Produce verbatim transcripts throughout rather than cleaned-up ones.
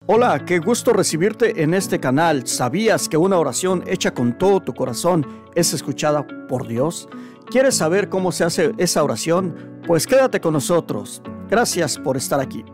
Hola, qué gusto recibirte en este canal. ¿Sabías que una oración hecha con todo tu corazón es escuchada por Dios? ¿Quieres saber cómo se hace esa oración? Pues quédate con nosotros. Gracias por estar aquí.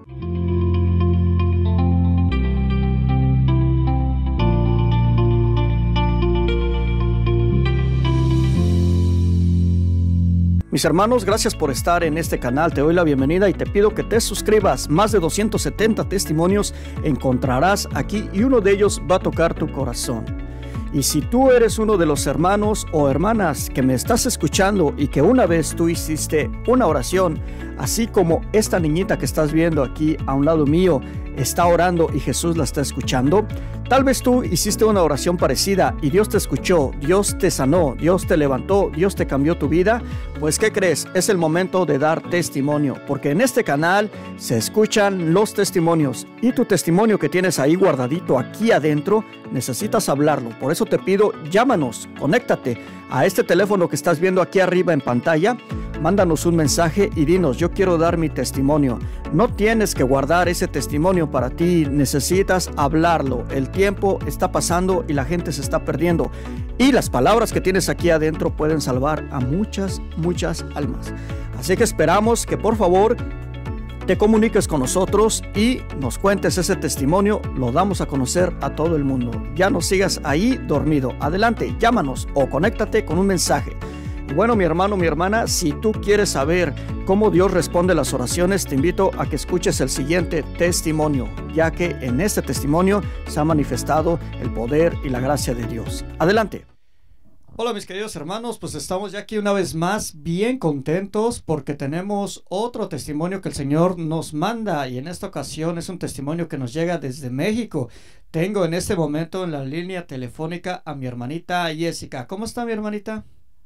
Mis hermanos, gracias por estar en este canal. Te doy la bienvenida y te pido que te suscribas. Más de doscientos setenta testimonios encontrarás aquí y uno de ellos va a tocar tu corazón. Y si tú eres uno de los hermanos o hermanas que me estás escuchando y que una vez tú hiciste una oración, así como esta niñita que estás viendo aquí a un lado mío está orando y Jesús la está escuchando, tal vez tú hiciste una oración parecida y Dios te escuchó, Dios te sanó, Dios te levantó, Dios te cambió tu vida. Pues ¿qué crees? Es el momento de dar testimonio, porque en este canal se escuchan los testimonios y tu testimonio que tienes ahí guardadito aquí adentro, necesitas hablarlo. Por eso te pido, llámanos, conéctate a este teléfono que estás viendo aquí arriba en pantalla. Mándanos un mensaje y dinos, yo quiero dar mi testimonio. No tienes que guardar ese testimonio para ti, necesitas hablarlo. El tiempo está pasando y la gente se está perdiendo. Y las palabras que tienes aquí adentro pueden salvar a muchas, muchas almas. Así que esperamos que por favor te comuniques con nosotros y nos cuentes ese testimonio. Lo damos a conocer a todo el mundo. Ya no sigas ahí dormido. Adelante, llámanos o conéctate con un mensaje. Bueno, mi hermano, mi hermana, si tú quieres saber cómo Dios responde las oraciones, te invito a que escuches el siguiente testimonio, ya que en este testimonio se ha manifestado el poder y la gracia de Dios. Adelante. Hola mis queridos hermanos, pues estamos ya aquí una vez más bien contentos porque tenemos otro testimonio que el Señor nos manda y en esta ocasión es un testimonio que nos llega desde México. Tengo en este momento en la línea telefónica a mi hermanita Jessica. ¿Cómo está mi hermanita?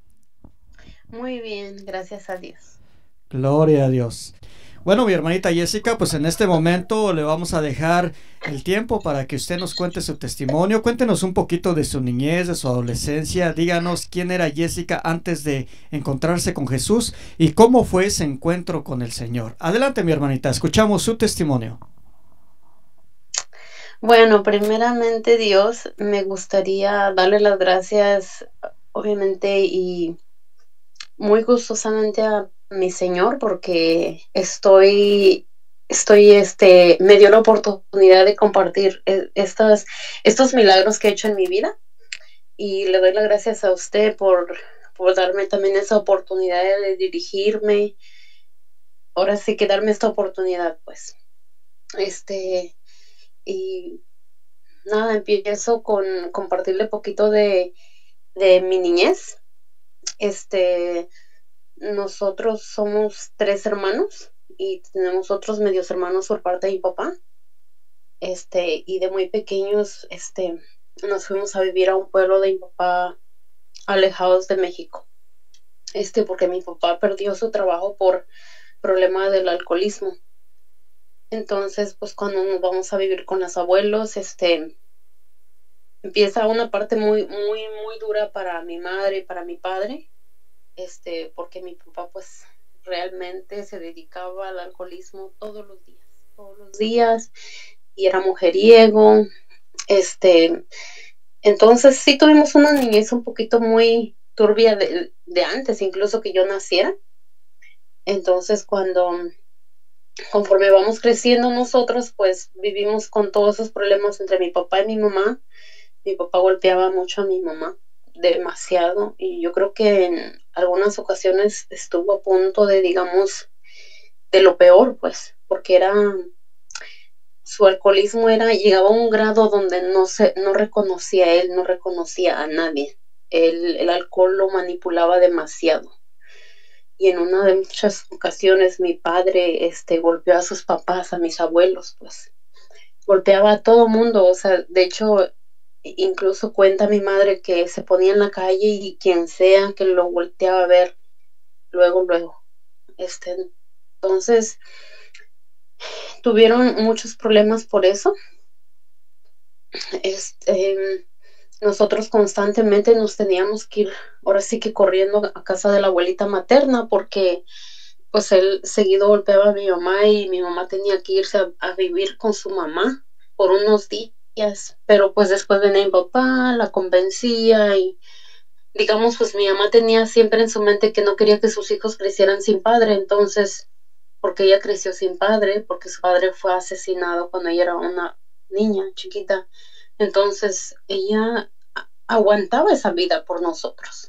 Muy bien, gracias a Dios. Gloria a Dios. Bueno, mi hermanita Jessica, pues en este momento le vamos a dejar el tiempo para que usted nos cuente su testimonio. Cuéntenos un poquito de su niñez, de su adolescencia. Díganos quién era Jessica antes de encontrarse con Jesús y cómo fue ese encuentro con el Señor. Adelante, mi hermanita, escuchamos su testimonio. Bueno, primeramente Dios, me gustaría darle las gracias, obviamente, y muy gustosamente a mi Señor porque estoy, estoy, este, me dio la oportunidad de compartir estas, estos milagros que he hecho en mi vida y le doy las gracias a usted por, por darme también esa oportunidad de dirigirme. Ahora sí que darme esta oportunidad, pues, este, y nada, empiezo con compartirle poquito de, de mi niñez. Este, nosotros somos tres hermanos y tenemos otros medios hermanos por parte de mi papá. Este, y de muy pequeños, este, nos fuimos a vivir a un pueblo de mi papá alejados de México. Este, porque mi papá perdió su trabajo por problema del alcoholismo. Entonces, pues cuando nos vamos a vivir con los abuelos, este, empieza una parte muy, muy, muy dura para mi madre y para mi padre, este, porque mi papá pues realmente se dedicaba al alcoholismo todos los días, todos los días, y era mujeriego, este, entonces sí tuvimos una niñez un poquito muy turbia de, de antes, incluso que yo naciera. Entonces cuando, conforme vamos creciendo nosotros, pues vivimos con todos esos problemas entre mi papá y mi mamá. Mi papá golpeaba mucho a mi mamá, demasiado, y yo creo que en algunas ocasiones estuvo a punto de, digamos, de lo peor, pues, porque era, su alcoholismo era, llegaba a un grado donde no se, no reconocía a él, no reconocía a nadie. El, el alcohol lo manipulaba demasiado. Y en una de muchas ocasiones mi padre, este, golpeó a sus papás, a mis abuelos, pues, golpeaba a todo mundo, o sea, de hecho, incluso cuenta mi madre que se ponía en la calle y quien sea que lo volteaba a ver, luego, luego. Este, entonces, tuvieron muchos problemas por eso. Este, nosotros constantemente nos teníamos que ir, ahora sí que corriendo a casa de la abuelita materna, porque pues él seguido golpeaba a mi mamá y mi mamá tenía que irse a, a vivir con su mamá. por unos días, pero pues después venía mi papá, la convencía y digamos, pues mi mamá tenía siempre en su mente que no quería que sus hijos crecieran sin padre, entonces, porque ella creció sin padre, porque su padre fue asesinado cuando ella era una niña chiquita, entonces ella aguantaba esa vida por nosotros.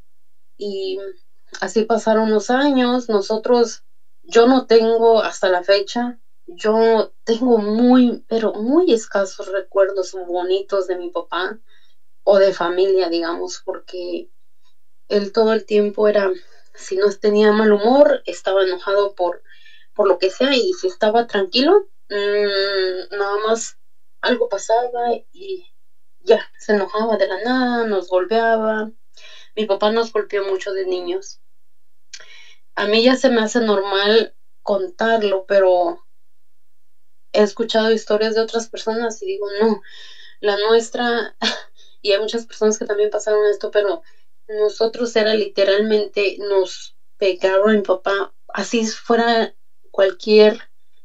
Y así pasaron los años, nosotros, yo no tengo hasta la fecha, yo tengo muy, pero muy escasos recuerdos bonitos de mi papá o de familia, digamos, porque él todo el tiempo era, si no tenía mal humor, estaba enojado por, por lo que sea, y si estaba tranquilo, mmm, nada más algo pasaba y ya, se enojaba de la nada, nos golpeaba. Mi papá nos golpeó mucho de niños. A mí ya se me hace normal contarlo, pero he escuchado historias de otras personas y digo, no, la nuestra, y hay muchas personas que también pasaron esto, pero nosotros era literalmente, nos pegaron mi papá, así fuera cualquier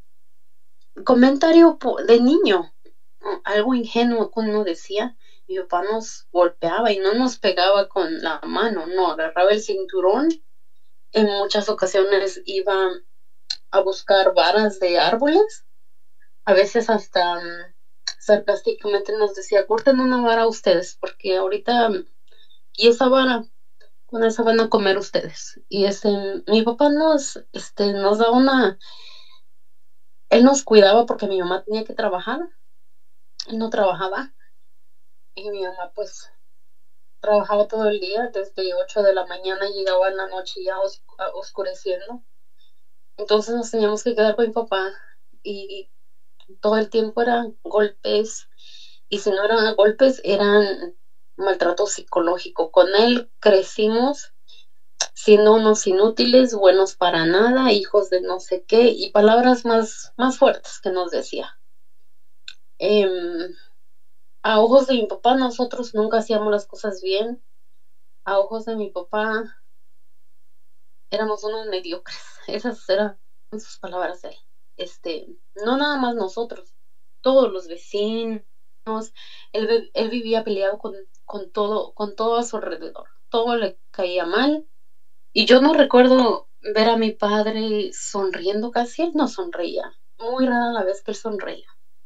comentario de niño, algo ingenuo que uno decía, mi papá nos golpeaba y no nos pegaba con la mano, no, agarraba el cinturón, en muchas ocasiones iba a buscar varas de árboles, a veces hasta um, sarcásticamente nos decía, corten una vara a ustedes, porque ahorita, y esa vara, con esa van a comer ustedes. Y este, mi papá nos, este, nos da una, él nos cuidaba porque mi mamá tenía que trabajar, él no trabajaba, y mi mamá pues trabajaba todo el día, desde ocho de la mañana llegaba en la noche ya os, oscureciendo. Entonces nos teníamos que quedar con mi papá y todo el tiempo eran golpes, y si no eran golpes, eran maltrato psicológico. Con él crecimos siendo unos inútiles, buenos para nada, hijos de no sé qué, y palabras más, más fuertes que nos decía. Eh, a ojos de mi papá, nosotros nunca hacíamos las cosas bien. A ojos de mi papá, éramos unos mediocres. Esas eran sus palabras de él. Este, no nada más nosotros, todos los vecinos. Él, él vivía peleado con, con todo, con todo a su alrededor. Todo le caía mal. Y yo no recuerdo ver a mi padre sonriendo, casi él no sonreía. Muy rara la vez que él sonreía.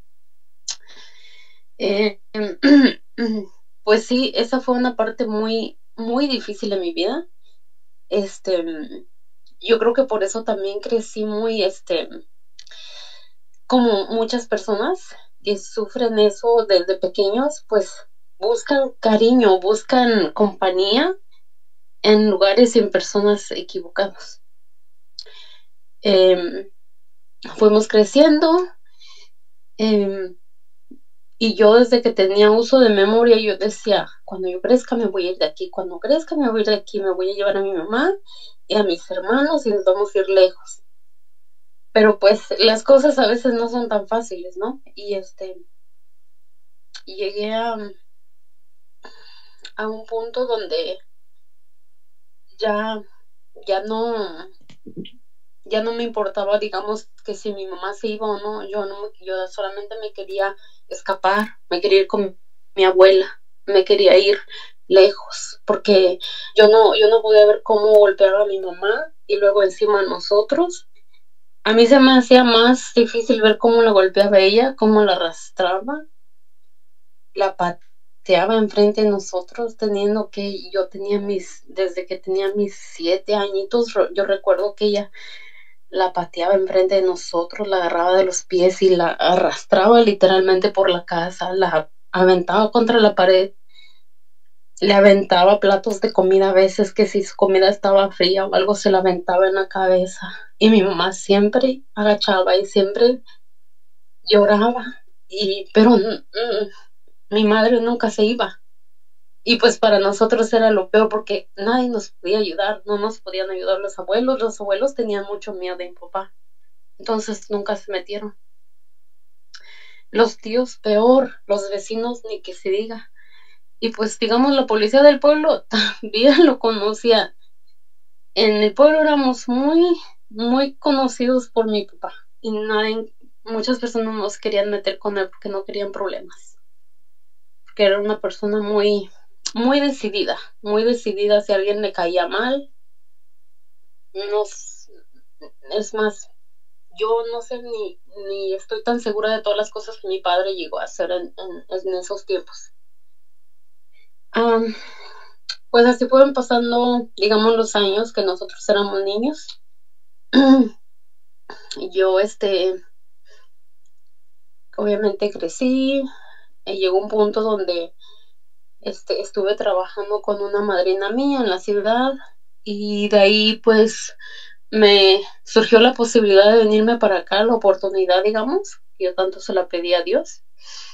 Eh, pues sí, esa fue una parte muy, muy difícil de mi vida. Este, yo creo que por eso también crecí muy, este, como muchas personas que sufren eso desde pequeños, pues buscan cariño, buscan compañía en lugares y en personas equivocadas. Eh, fuimos creciendo, eh, y yo desde que tenía uso de memoria, yo decía, cuando yo crezca me voy a ir de aquí, cuando crezca me voy a ir de aquí, me voy a llevar a mi mamá y a mis hermanos y nos vamos a ir lejos. Pero pues las cosas a veces no son tan fáciles, ¿no? Y este, llegué a, a un punto donde ya, ya no, ya no me importaba, digamos, que si mi mamá se iba o no, yo no, yo solamente me quería escapar, me quería ir con mi abuela, me quería ir lejos, porque yo no, yo no podía ver cómo golpeaba a mi mamá y luego encima a nosotros. A mí se me hacía más difícil ver cómo la golpeaba ella, cómo la arrastraba, la pateaba enfrente de nosotros, teniendo que yo tenía mis, desde que tenía mis siete añitos, yo recuerdo que ella la pateaba enfrente de nosotros, la agarraba de los pies y la arrastraba literalmente por la casa, la aventaba contra la pared, le aventaba platos de comida a veces, que si su comida estaba fría o algo se la aventaba en la cabeza, y mi mamá siempre agachaba y siempre lloraba, y pero mm, mi madre nunca se iba. Y pues para nosotros era lo peor porque nadie nos podía ayudar, no nos podían ayudar los abuelos, los abuelos tenían mucho miedo de mi papá, entonces nunca se metieron. Los tíos peor, los vecinos ni que se diga. Y pues digamos la policía del pueblo también lo conocía. En el pueblo éramos muy, muy conocidos por mi papá y nadie muchas personas no se querían meter con él porque no querían problemas, porque era una persona muy, muy decidida, muy decidida. Si a alguien le caía mal, no, es más, yo no sé ni, ni estoy tan segura de todas las cosas que mi padre llegó a hacer en, en, en esos tiempos. Um, pues así fueron pasando, digamos, los años que nosotros éramos niños. Yo, este, obviamente crecí, y llegó un punto donde este, estuve trabajando con una madrina mía en la ciudad y de ahí pues me surgió la posibilidad de venirme para acá, la oportunidad, digamos, que yo tanto se la pedí a Dios.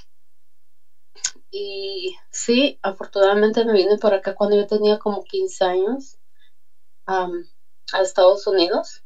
Y sí, afortunadamente me vine para acá cuando yo tenía como quince años, um, a Estados Unidos,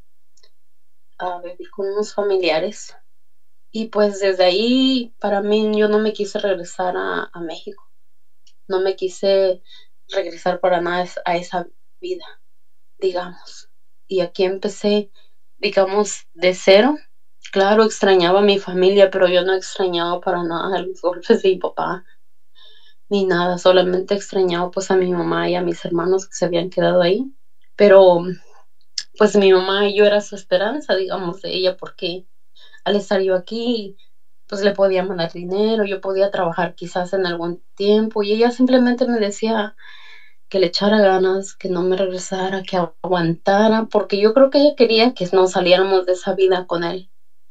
a vivir con unos familiares. Y pues desde ahí, para mí, yo no me quise regresar a, a México. No me quise regresar para nada a esa vida, digamos. Y aquí empecé, digamos, de cero. Claro, extrañaba a mi familia, pero yo no extrañaba para nada los golpes de mi papá, ni nada. Solamente extrañaba pues a mi mamá y a mis hermanos que se habían quedado ahí. Pero pues mi mamá y yo era su esperanza, digamos, de ella, porque al estar yo aquí, pues le podía mandar dinero, yo podía trabajar quizás en algún tiempo y ella simplemente me decía que le echara ganas, que no me regresara, que aguantara, porque yo creo que ella quería que no saliéramos de esa vida con él.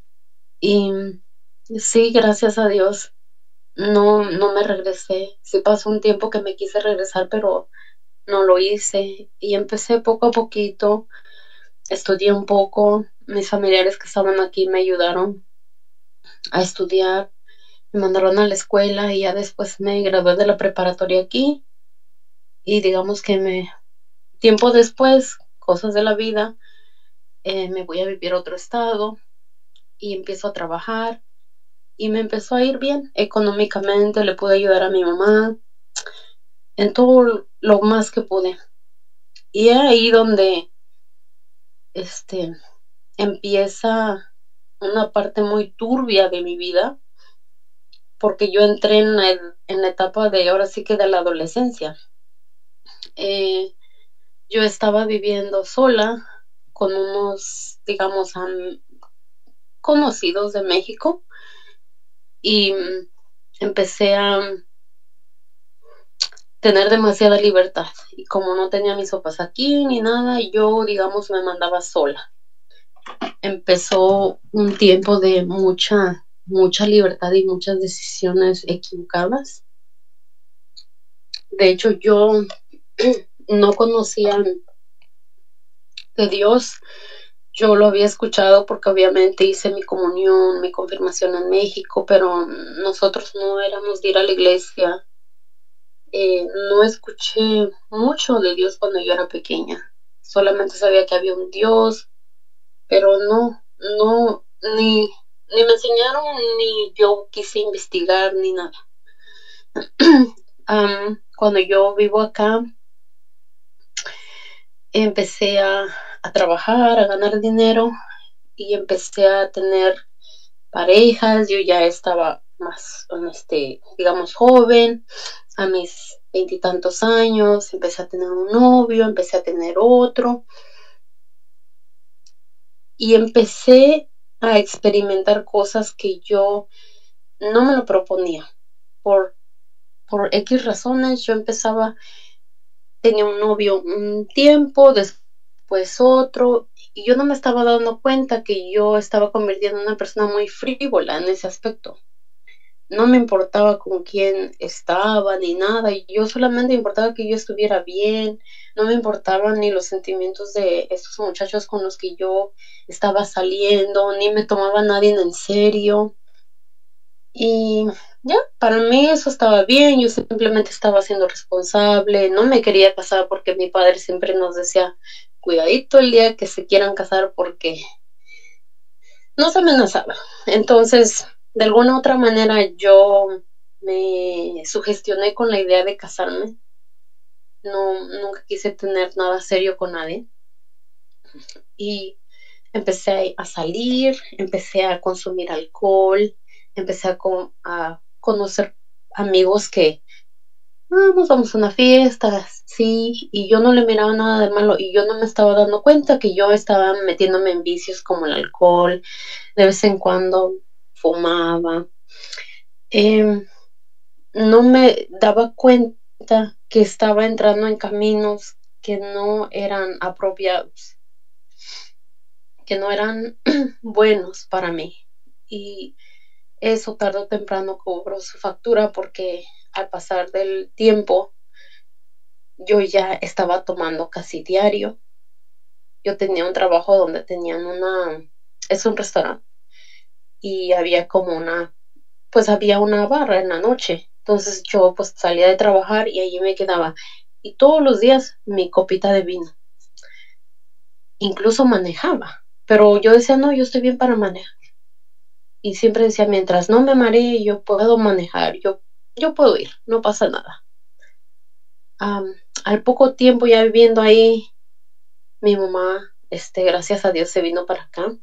Y sí, gracias a Dios, no, no me regresé. Sí pasó un tiempo que me quise regresar, pero no lo hice. Y empecé poco a poquito, estudié un poco, mis familiares que estaban aquí me ayudaron a estudiar, me mandaron a la escuela y ya después me gradué de la preparatoria aquí. Y digamos que me, tiempo después, cosas de la vida, eh, me voy a vivir a otro estado y empiezo a trabajar y me empezó a ir bien económicamente, le pude ayudar a mi mamá en todo lo más que pude. Y es ahí donde este, empieza una parte muy turbia de mi vida, porque yo entré en la, en la etapa de ahora sí que de la adolescencia. Eh, yo estaba viviendo sola con unos, digamos, um, conocidos de México y um, empecé a tener demasiada libertad. Y como no tenía mis papás aquí ni nada, yo, digamos, me mandaba sola. Empezó un tiempo de mucha, mucha libertad y muchas decisiones equivocadas. De hecho, yo no conocía de Dios. Yo lo había escuchado porque obviamente hice mi comunión, mi confirmación en México, pero nosotros no éramos de ir a la iglesia. Eh, no escuché mucho de Dios cuando yo era pequeña. Solamente sabía que había un Dios, pero no, no, ni, ni me enseñaron, ni yo quise investigar, ni nada. um, cuando yo vivo acá, empecé a, a trabajar, a ganar dinero y empecé a tener parejas. Yo ya estaba más, este, digamos, joven, a mis veintitantos años, empecé a tener un novio, empecé a tener otro y empecé a experimentar cosas que yo no me lo proponía. Por, por X razones, yo empezaba, tenía un novio un tiempo, después otro, y yo no me estaba dando cuenta que yo estaba convirtiendo en una persona muy frívola en ese aspecto. No me importaba con quién estaba ni nada, yo solamente me importaba que yo estuviera bien, no me importaban ni los sentimientos de estos muchachos con los que yo estaba saliendo, ni me tomaba nadie en serio. Y ya, para mí eso estaba bien, yo simplemente estaba siendo responsable, no me quería casar porque mi padre siempre nos decía, cuidadito el día que se quieran casar porque nos amenazaba. Entonces, de alguna u otra manera yo me sugestioné con la idea de casarme, no, nunca quise tener nada serio con nadie. Y empecé a salir, empecé a consumir alcohol, empecé a, con, a conocer amigos que vamos, vamos a una fiesta, sí, y yo no le miraba nada de malo y yo no me estaba dando cuenta que yo estaba metiéndome en vicios como el alcohol, de vez en cuando fumaba, eh, no me daba cuenta que estaba entrando en caminos que no eran apropiados, que no eran buenos para mí. Y eso tarde o temprano cobró su factura porque al pasar del tiempo yo ya estaba tomando casi diario. Yo tenía un trabajo donde tenían una, es un restaurante y había como una, pues había una barra en la noche. Entonces yo pues salía de trabajar y allí me quedaba. Y todos los días mi copita de vino. Incluso manejaba. Pero yo decía, no, yo estoy bien para manejar. Y siempre decía, mientras no me maree, yo puedo manejar, yo, yo puedo ir, no pasa nada. Um, al poco tiempo ya viviendo ahí, mi mamá, este, gracias a Dios, se vino para acá.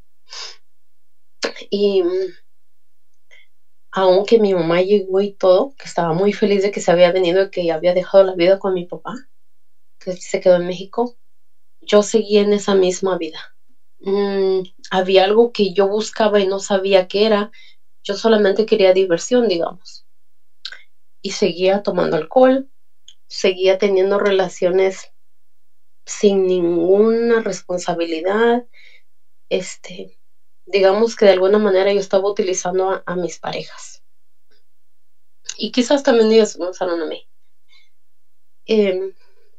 Y um, aunque mi mamá llegó y todo, que estaba muy feliz de que se había venido y que había dejado la vida con mi papá, que se quedó en México, yo seguí en esa misma vida. Mm, había algo que yo buscaba y no sabía qué era. Yo solamente quería diversión, digamos. Y seguía tomando alcohol, seguía teniendo relaciones sin ninguna responsabilidad. Este, digamos que de alguna manera yo estaba utilizando a, a mis parejas. Y quizás también ellos me usaron a mí. Eh,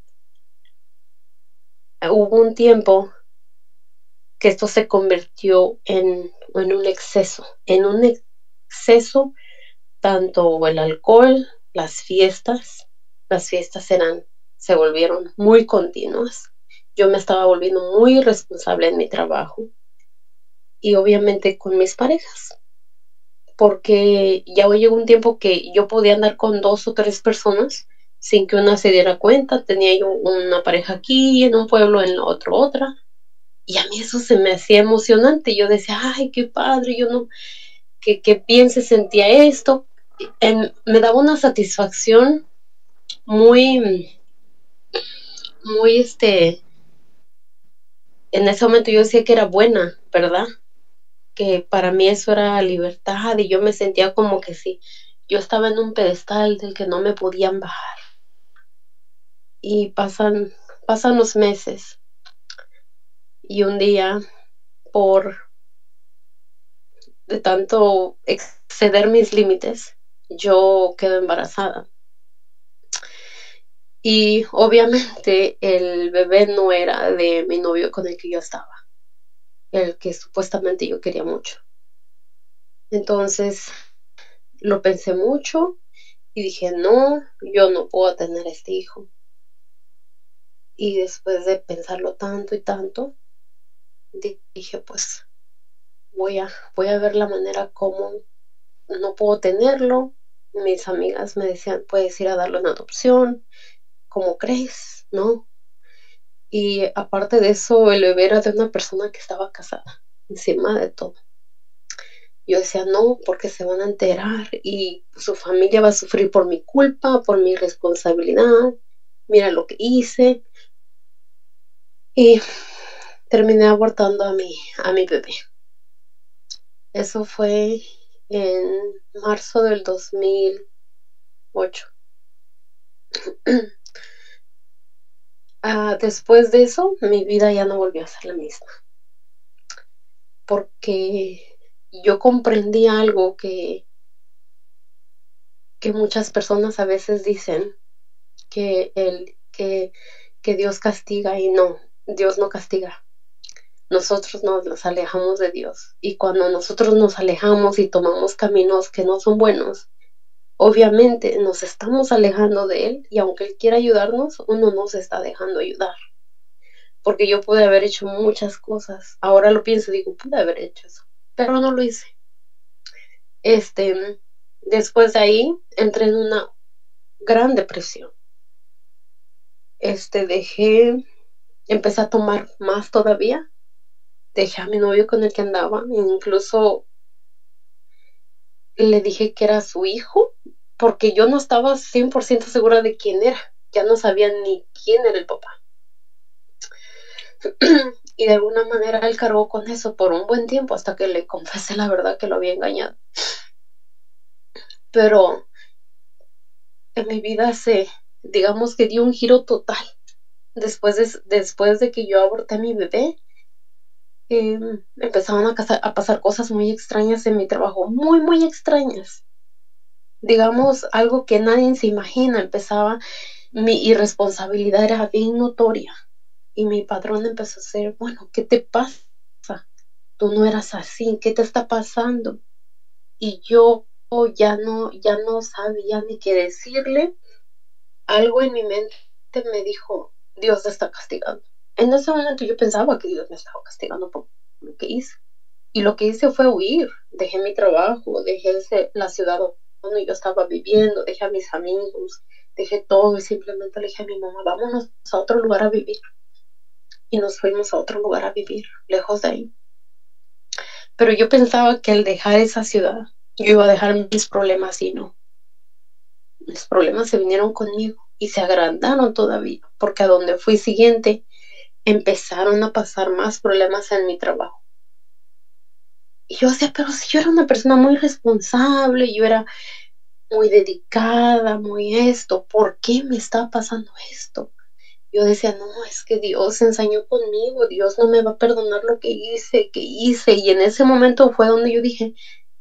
hubo un tiempo que esto se convirtió en, en un exceso, en un exceso, tanto el alcohol, las fiestas, las fiestas eran, se volvieron muy continuas. Yo me estaba volviendo muy responsable en mi trabajo y obviamente con mis parejas, porque ya llegó un tiempo que yo podía andar con dos o tres personas sin que una se diera cuenta. Tenía yo una pareja aquí, en un pueblo, en otro otra, y a mí eso se me hacía emocionante. Yo decía, ay, qué padre, yo no, que, que bien se sentía esto. En, me daba una satisfacción muy, muy, este, en ese momento yo decía que era buena, ¿verdad? Que para mí eso era libertad y yo me sentía como que sí, yo estaba en un pedestal del que no me podían bajar. Y pasan, pasan los meses y un día, por de tanto exceder mis límites, yo quedo embarazada. Y obviamente el bebé no era de mi novio con el que yo estaba, el que supuestamente yo quería mucho. Entonces lo pensé mucho y dije, no, yo no puedo tener este hijo. Y después de pensarlo tanto y tanto, dije, pues voy a, voy a ver la manera como no puedo tenerlo. Mis amigas me decían, puedes ir a darlo en adopción, ¿cómo crees? ¿No? Y aparte de eso, el bebé era de una persona que estaba casada, encima de todo. Yo decía, no, porque se van a enterar y su familia va a sufrir por mi culpa, por mi responsabilidad. Mira lo que hice. Y terminé abortando a mi, a mi bebé. Eso fue en marzo del dos mil ocho. Uh, después de eso, mi vida ya no volvió a ser la misma. Porque yo comprendí algo que, que muchas personas a veces dicen, que, el, que, que Dios castiga, y no, Dios no castiga. Nosotros nos alejamos de Dios. Y cuando nosotros nos alejamos y tomamos caminos que no son buenos, obviamente nos estamos alejando de Él, y aunque Él quiera ayudarnos, uno no se está dejando ayudar. Porque yo pude haber hecho muchas cosas. Ahora lo pienso y digo, pude haber hecho eso, pero no lo hice. Este, después de ahí, entré en una gran depresión. Este, dejé, empecé a tomar más todavía. dejé a mi novio con el que andaba, incluso le dije que era su hijo, porque yo no estaba cien por ciento segura de quién era, ya no sabía ni quién era el papá. Y de alguna manera él cargó con eso por un buen tiempo hasta que le confesé la verdad que lo había engañado. Pero en mi vida se, digamos que dio un giro total. Después de, después de que yo aborté a mi bebé, eh, empezaron a, casa, a pasar cosas muy extrañas en mi trabajo, muy, muy extrañas. Digamos, algo que nadie se imagina. Empezaba, mi irresponsabilidad era bien notoria. Y mi patrón empezó a decir, bueno, ¿qué te pasa? Tú no eras así, ¿qué te está pasando? Y yo ya no, ya no sabía ni qué decirle. Algo en mi mente me dijo, Dios te está castigando. En ese momento yo pensaba que Dios me estaba castigando por lo que hice. Y lo que hice fue huir. Dejé mi trabajo, dejé ese, la ciudad donde yo estaba viviendo, dejé a mis amigos, dejé todo y simplemente le dije a mi mamá, vámonos a otro lugar a vivir. Y nos fuimos a otro lugar a vivir, lejos de ahí. Pero yo pensaba que al dejar esa ciudad, yo iba a dejar mis problemas y no. Mis problemas se vinieron conmigo y se agrandaron todavía, porque a donde fui siguiente empezaron a pasar más problemas en mi trabajo. Y yo decía, pero si yo era una persona muy responsable, yo era muy dedicada, muy esto, ¿por qué me está pasando esto? Yo decía, no, es que Dios se ensañó conmigo, Dios no me va a perdonar lo que hice, que hice. Y en ese momento fue donde yo dije,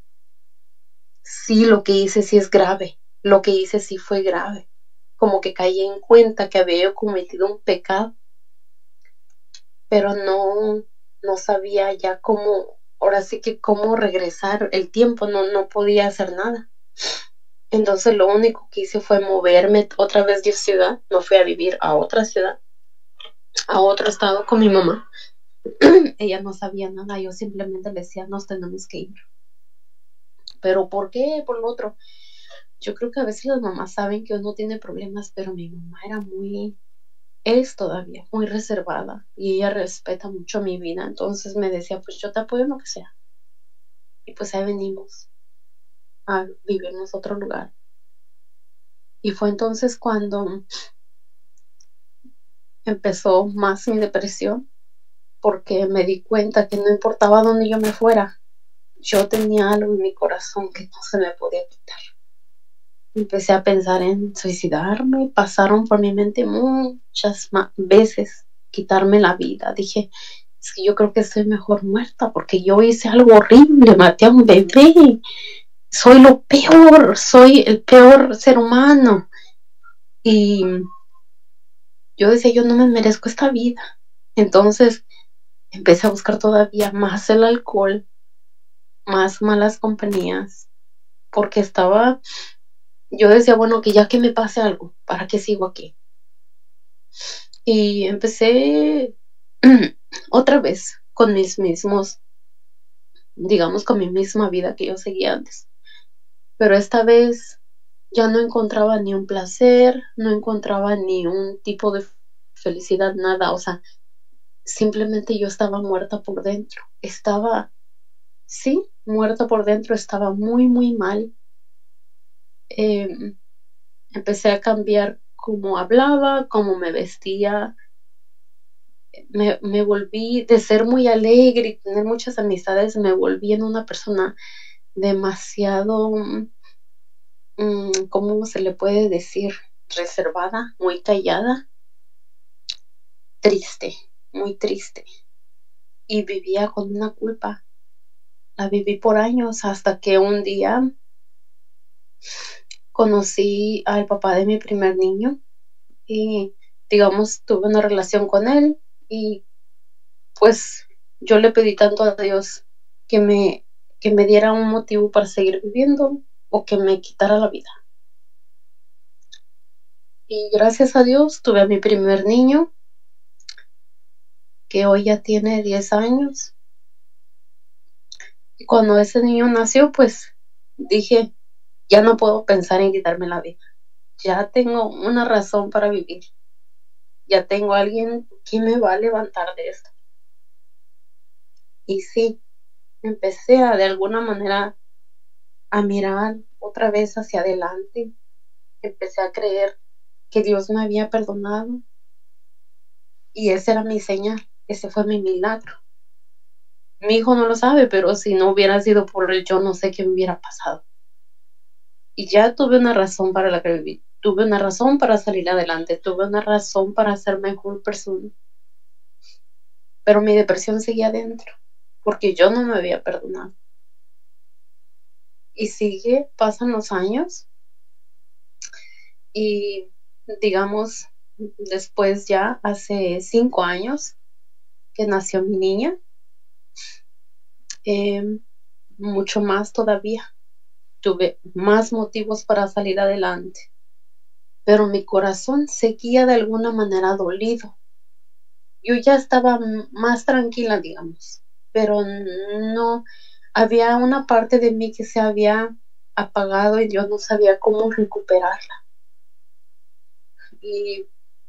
sí, lo que hice sí es grave, lo que hice sí fue grave. Como que caí en cuenta que había yo cometido un pecado, pero no, no sabía ya cómo, ahora sí que cómo regresar el tiempo, no, no podía hacer nada. Entonces lo único que hice fue moverme otra vez de ciudad, me fui a vivir a otra ciudad, a otro estado con mi mamá. Ella no sabía nada, yo simplemente le decía, nos tenemos que ir. ¿Pero por qué? Por lo otro. Yo creo que a veces las mamás saben que uno tiene problemas, pero mi mamá era muy, es todavía muy reservada y ella respeta mucho mi vida. Entonces me decía, pues yo te apoyo en lo que sea. Y pues ahí venimos a vivirnos a otro lugar. Y fue entonces cuando empezó más mi depresión, porque me di cuenta que no importaba dónde yo me fuera, yo tenía algo en mi corazón que no se me podía quitar. Empecé a pensar en suicidarme, pasaron por mi mente muchas veces quitarme la vida. Dije, es que yo creo que estoy mejor muerta porque yo hice algo horrible, maté a un bebé, soy lo peor, soy el peor ser humano. Y yo decía, yo no me merezco esta vida. Entonces empecé a buscar todavía más el alcohol, más malas compañías, porque estaba, yo decía, bueno, que ya que me pase algo, ¿para qué sigo aquí? Y empecé otra vez con mis mismos, digamos, con mi misma vida que yo seguía antes. Pero esta vez ya no encontraba ni un placer, no encontraba ni un tipo de felicidad, nada. O sea, simplemente yo estaba muerta por dentro. Estaba, sí, muerta por dentro, estaba muy, muy mal. Eh, empecé a cambiar cómo hablaba, cómo me vestía. Me, me volví de ser muy alegre y tener muchas amistades, me volví en una persona demasiado, mmm, ¿cómo se le puede decir? Reservada, muy callada, triste, muy triste. Y vivía con una culpa. La viví por años hasta que un día conocí al papá de mi primer niño y, digamos, tuve una relación con él y pues yo le pedí tanto a Dios que me, que me diera un motivo para seguir viviendo o que me quitara la vida. Y gracias a Dios tuve a mi primer niño, que hoy ya tiene diez años. Y cuando ese niño nació, pues dije, ya no puedo pensar en quitarme la vida. Ya tengo una razón para vivir. Ya tengo a alguien que me va a levantar de esto. Y sí, empecé a de alguna manera a mirar otra vez hacia adelante. Empecé a creer que Dios me había perdonado y esa era mi señal, ese fue mi milagro. Mi hijo no lo sabe, pero si no hubiera sido por él, yo no sé qué me hubiera pasado. Y ya tuve una razón para la que viví, tuve una razón para salir adelante, tuve una razón para ser mejor persona. Pero mi depresión seguía adentro, porque yo no me había perdonado. Y sigue, pasan los años y digamos, después ya hace cinco años que nació mi niña, eh, mucho más todavía. Tuve más motivos para salir adelante, pero mi corazón seguía de alguna manera dolido. Yo ya estaba más tranquila, digamos, pero no, había una parte de mí que se había apagado y yo no sabía cómo recuperarla. Y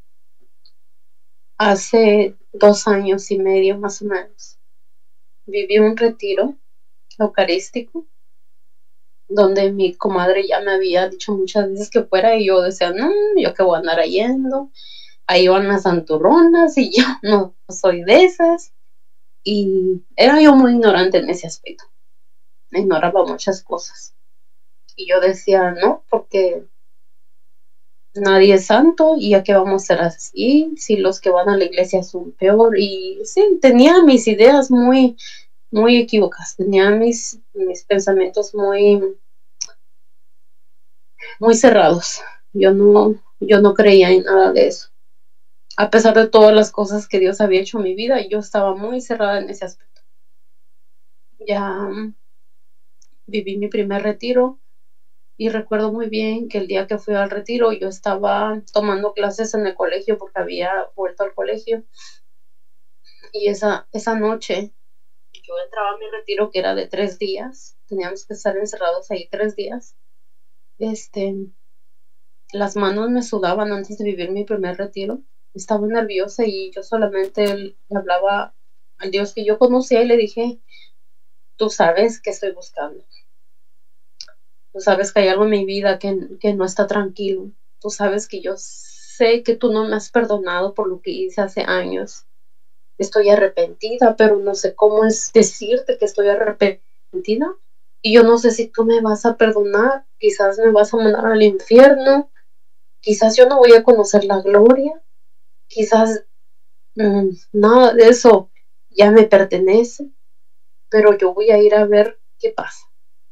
hace dos años y medio más o menos viví un retiro eucarístico donde mi comadre ya me había dicho muchas veces que fuera y yo decía, no, yo que voy a andar yendo, ahí van las santurronas y yo no soy de esas. Y era yo muy ignorante en ese aspecto, ignoraba muchas cosas. Y yo decía, no, porque nadie es santo y a qué vamos a ser así, si los que van a la iglesia son peor. Y sí, tenía mis ideas muy, muy equivocadas, tenía mis, mis pensamientos muy, muy cerrados. Yo no, yo no creía en nada de eso. A pesar de todas las cosas que Dios había hecho en mi vida, yo estaba muy cerrada en ese aspecto. Ya um, viví mi primer retiro y recuerdo muy bien que el día que fui al retiro yo estaba tomando clases en el colegio porque había vuelto al colegio y esa, esa noche yo entraba a mi retiro que era de tres días, teníamos que estar encerrados ahí tres días. Este, las manos me sudaban antes de vivir mi primer retiro. Estaba nerviosa y yo solamente le hablaba al Dios que yo conocía y le dije, tú sabes que estoy buscando. Tú sabes que hay algo en mi vida que, que no está tranquilo. Tú sabes que yo sé que tú no me has perdonado por lo que hice hace años. Estoy arrepentida, pero no sé cómo es decirte que estoy arrepentida. Y yo no sé si tú me vas a perdonar. Quizás me vas a mandar al infierno. Quizás yo no voy a conocer la gloria. Quizás mmm, nada de eso ya me pertenece. Pero yo voy a ir a ver qué pasa.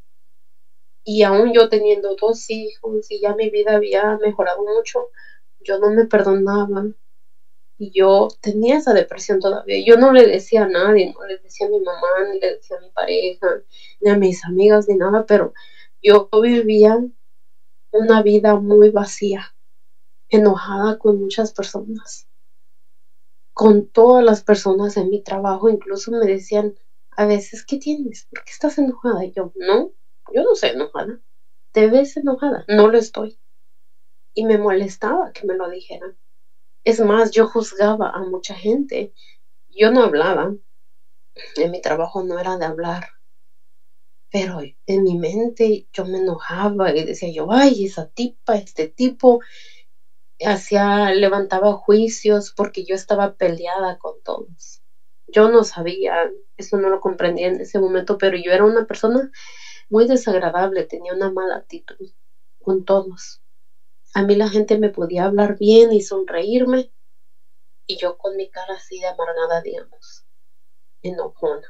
Y aún yo teniendo dos hijos y ya mi vida había mejorado mucho, yo no me perdonaba. Y yo tenía esa depresión todavía. Yo no le decía a nadie, no le decía a mi mamá, ni le decía a mi pareja, ni a mis amigas, ni nada, pero yo vivía una vida muy vacía, enojada con muchas personas, con todas las personas en mi trabajo. Incluso me decían a veces, ¿qué tienes? ¿Por qué estás enojada? Y yo, no, yo no soy enojada. ¿Te ves enojada? No lo estoy. Y me molestaba que me lo dijeran. Es más, yo juzgaba a mucha gente. Yo no hablaba. En mi trabajo no era de hablar. Pero en mi mente yo me enojaba y decía yo, ay, esa tipa, este tipo, hacía, levantaba juicios porque yo estaba peleada con todos. Yo no sabía, eso no lo comprendía en ese momento, pero yo era una persona muy desagradable, tenía una mala actitud con todos. A mí la gente me podía hablar bien y sonreírme y yo con mi cara así de amargada, digamos, enojona.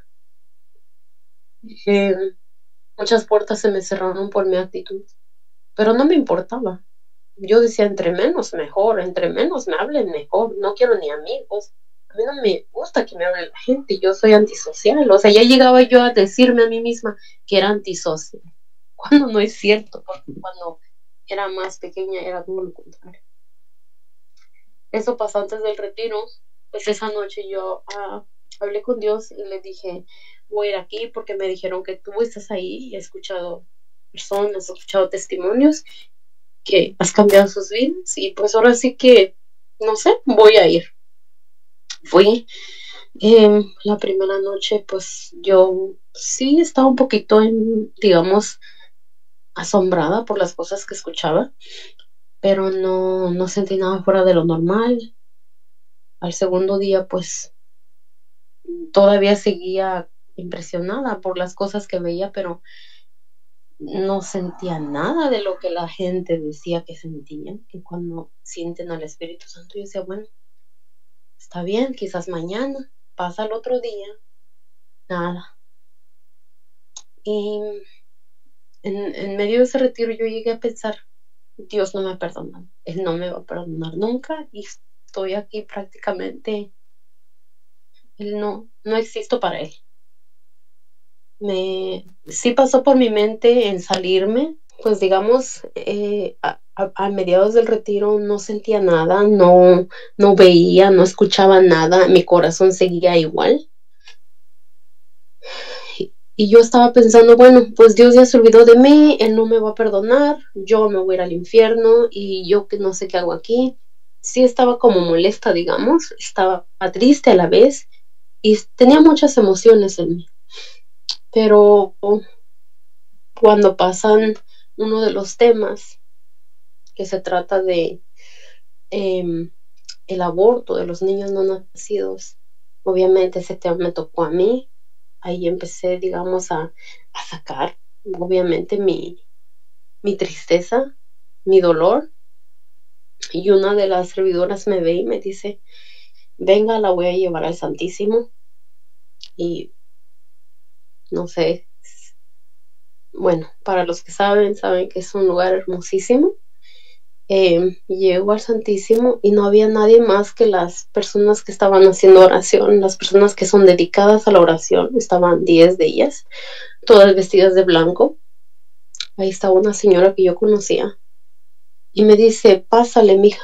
Eh, muchas puertas se me cerraron por mi actitud, pero no me importaba. Yo decía, entre menos mejor, entre menos me hablen mejor, no quiero ni amigos. A mí no me gusta que me hable la gente, yo soy antisocial. O sea, ya llegaba yo a decirme a mí misma que era antisocial, cuando no es cierto, porque cuando era más pequeña era todo lo contrario. Eso pasó antes del retiro. Pues esa noche yo uh, hablé con Dios y le dije, voy a ir aquí porque me dijeron que tú estás ahí y he escuchado personas, he escuchado testimonios que has cambiado sus vidas y pues ahora sí que, no sé, voy a ir. Fui Em, la primera noche, pues yo sí estaba un poquito, en, digamos, asombrada por las cosas que escuchaba, pero no, no sentí nada fuera de lo normal. Al segundo día, pues todavía seguía impresionada por las cosas que veía, pero no sentía nada de lo que la gente decía que sentían, que cuando sienten al Espíritu Santo. Yo decía, bueno, está bien, quizás mañana, pasa el otro día, nada. Y en, en medio de ese retiro yo llegué a pensar, Dios no me ha perdonado, Él no me va a perdonar nunca y estoy aquí prácticamente, Él no, no existo para Él. Me, sí pasó por mi mente en salirme, pues digamos, eh, a, a, a mediados del retiro no sentía nada, no, no veía, no escuchaba nada, mi corazón seguía igual. Y, y yo estaba pensando, bueno, pues Dios ya se olvidó de mí, Él no me va a perdonar, yo me voy a ir al infierno y yo que no sé qué hago aquí. Sí estaba como molesta, digamos, estaba triste a la vez y tenía muchas emociones en mí, pero cuando pasan uno de los temas que se trata de eh, el aborto de los niños no nacidos, obviamente ese tema me tocó a mí, ahí empecé, digamos, a, a sacar, obviamente, mi, mi tristeza, mi dolor, y una de las servidoras me ve y me dice, venga, la voy a llevar al Santísimo, y no sé, bueno, para los que saben, saben que es un lugar hermosísimo. Eh, llego al Santísimo y no había nadie más que las personas que estaban haciendo oración, las personas que son dedicadas a la oración, estaban diez de ellas, todas vestidas de blanco. Ahí estaba una señora que yo conocía y me dice, pásale, mija,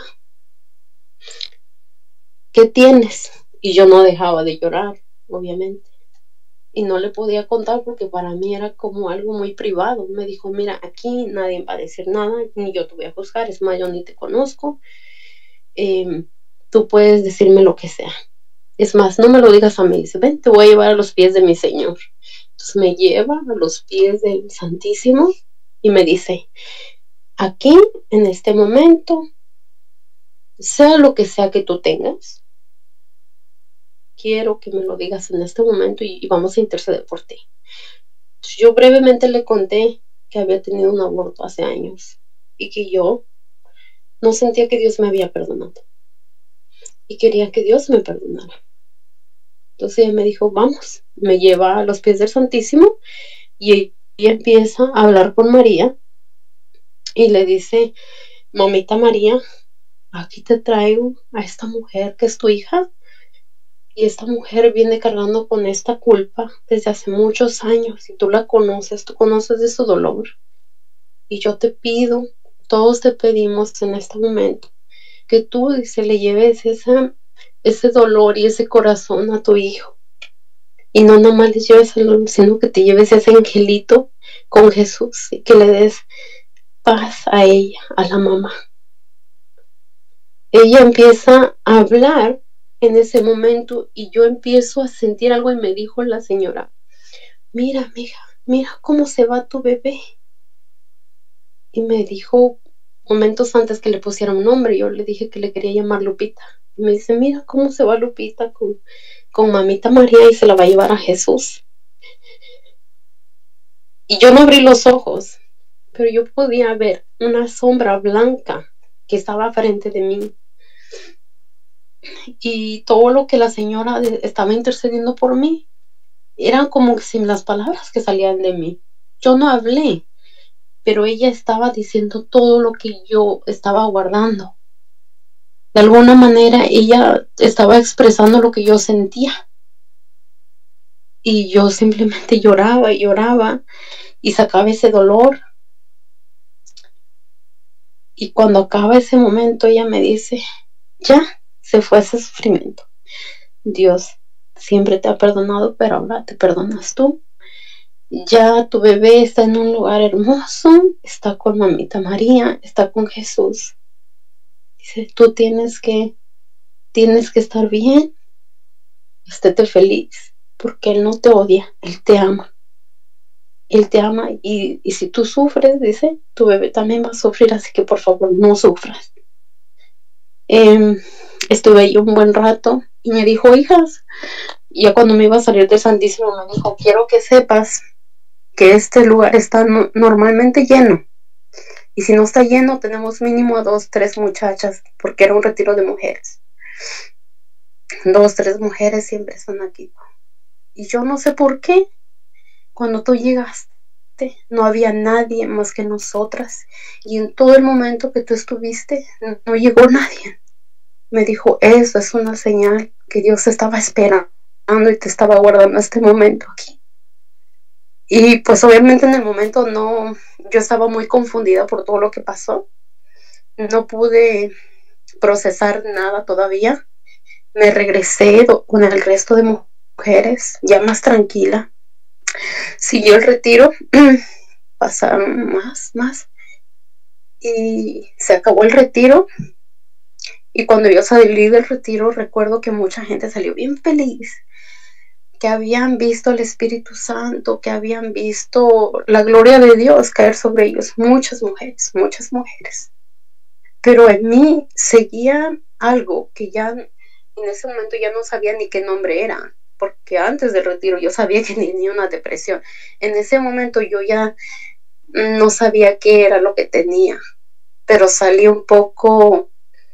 ¿qué tienes? Y yo no dejaba de llorar, obviamente. Y no le podía contar porque para mí era como algo muy privado. Me dijo, mira, aquí nadie va a decir nada, ni yo te voy a juzgar, es más, yo ni te conozco. Eh, tú puedes decirme lo que sea. Es más, no me lo digas a mí, dice, ven, te voy a llevar a los pies de mi Señor. Entonces me lleva a los pies del Santísimo y me dice, aquí, en este momento, sea lo que sea que tú tengas, quiero que me lo digas en este momento y, y vamos a interceder por ti. Entonces, yo brevemente le conté que había tenido un aborto hace años y que yo no sentía que Dios me había perdonado y quería que Dios me perdonara. Entonces ella me dijo, vamos, me lleva a los pies del Santísimo y ella empieza a hablar con María y le dice, mamita María, aquí te traigo a esta mujer que es tu hija y esta mujer viene cargando con esta culpa desde hace muchos años y tú la conoces, tú conoces de su dolor y yo te pido, todos te pedimos en este momento que tú, dice, le lleves esa, ese dolor y ese corazón a tu hijo. Y no nada más le lleves el dolor, sino que te lleves ese angelito con Jesús y que le des paz a ella, a la mamá. Ella empieza a hablar en ese momento y yo empiezo a sentir algo y me dijo la señora, mira, mija, mira cómo se va tu bebé. Y me dijo momentos antes que le pusiera un nombre, yo le dije que le quería llamar Lupita. Y me dice, mira cómo se va Lupita con, con mamita María y se la va a llevar a Jesús. Y yo no abrí los ojos, pero yo podía ver una sombra blanca que estaba frente de mí. Y todo lo que la señora estaba intercediendo por mí eran como sin las palabras que salían de mí. Yo no hablé, pero ella estaba diciendo todo lo que yo estaba guardando. De alguna manera ella estaba expresando lo que yo sentía. Y yo simplemente lloraba y lloraba y sacaba ese dolor. Y cuando acaba ese momento ella me dice, ya, se fue ese sufrimiento. Dios siempre te ha perdonado, pero ahora te perdonas tú. Ya tu bebé está en un lugar hermoso, está con mamita María, está con Jesús. Dice, tú tienes que, tienes que estar bien. estéte feliz, porque Él no te odia, Él te ama. Él te ama y, y si tú sufres, dice, tu bebé también va a sufrir, así que por favor no sufras. Eh, estuve ahí un buen rato y me dijo, hijas, ya cuando me iba a salir del Santísimo, me dijo, quiero que sepas que este lugar está no, normalmente lleno. Y si no está lleno, tenemos mínimo a dos, tres muchachas, porque era un retiro de mujeres. Dos, tres mujeres siempre están aquí. Y yo no sé por qué, cuando tú llegaste, no había nadie más que nosotras. Y en todo el momento que tú estuviste, no llegó nadie. Me dijo, eso es una señal que Dios estaba esperando y te estaba guardando este momento aquí. Y pues obviamente en el momento no, yo estaba muy confundida por todo lo que pasó. No pude procesar nada todavía. Me regresé con el resto de mujeres, ya más tranquila. Siguió el retiro, pasaron más, más. Y se acabó el retiro. Y cuando yo salí del retiro, recuerdo que mucha gente salió bien feliz, que habían visto el Espíritu Santo, que habían visto la gloria de Dios caer sobre ellos. Muchas mujeres, muchas mujeres. Pero en mí seguía algo que ya en ese momento ya no sabía ni qué nombre era, porque antes del retiro yo sabía que tenía una depresión. En ese momento yo ya no sabía qué era lo que tenía, pero salí un poco,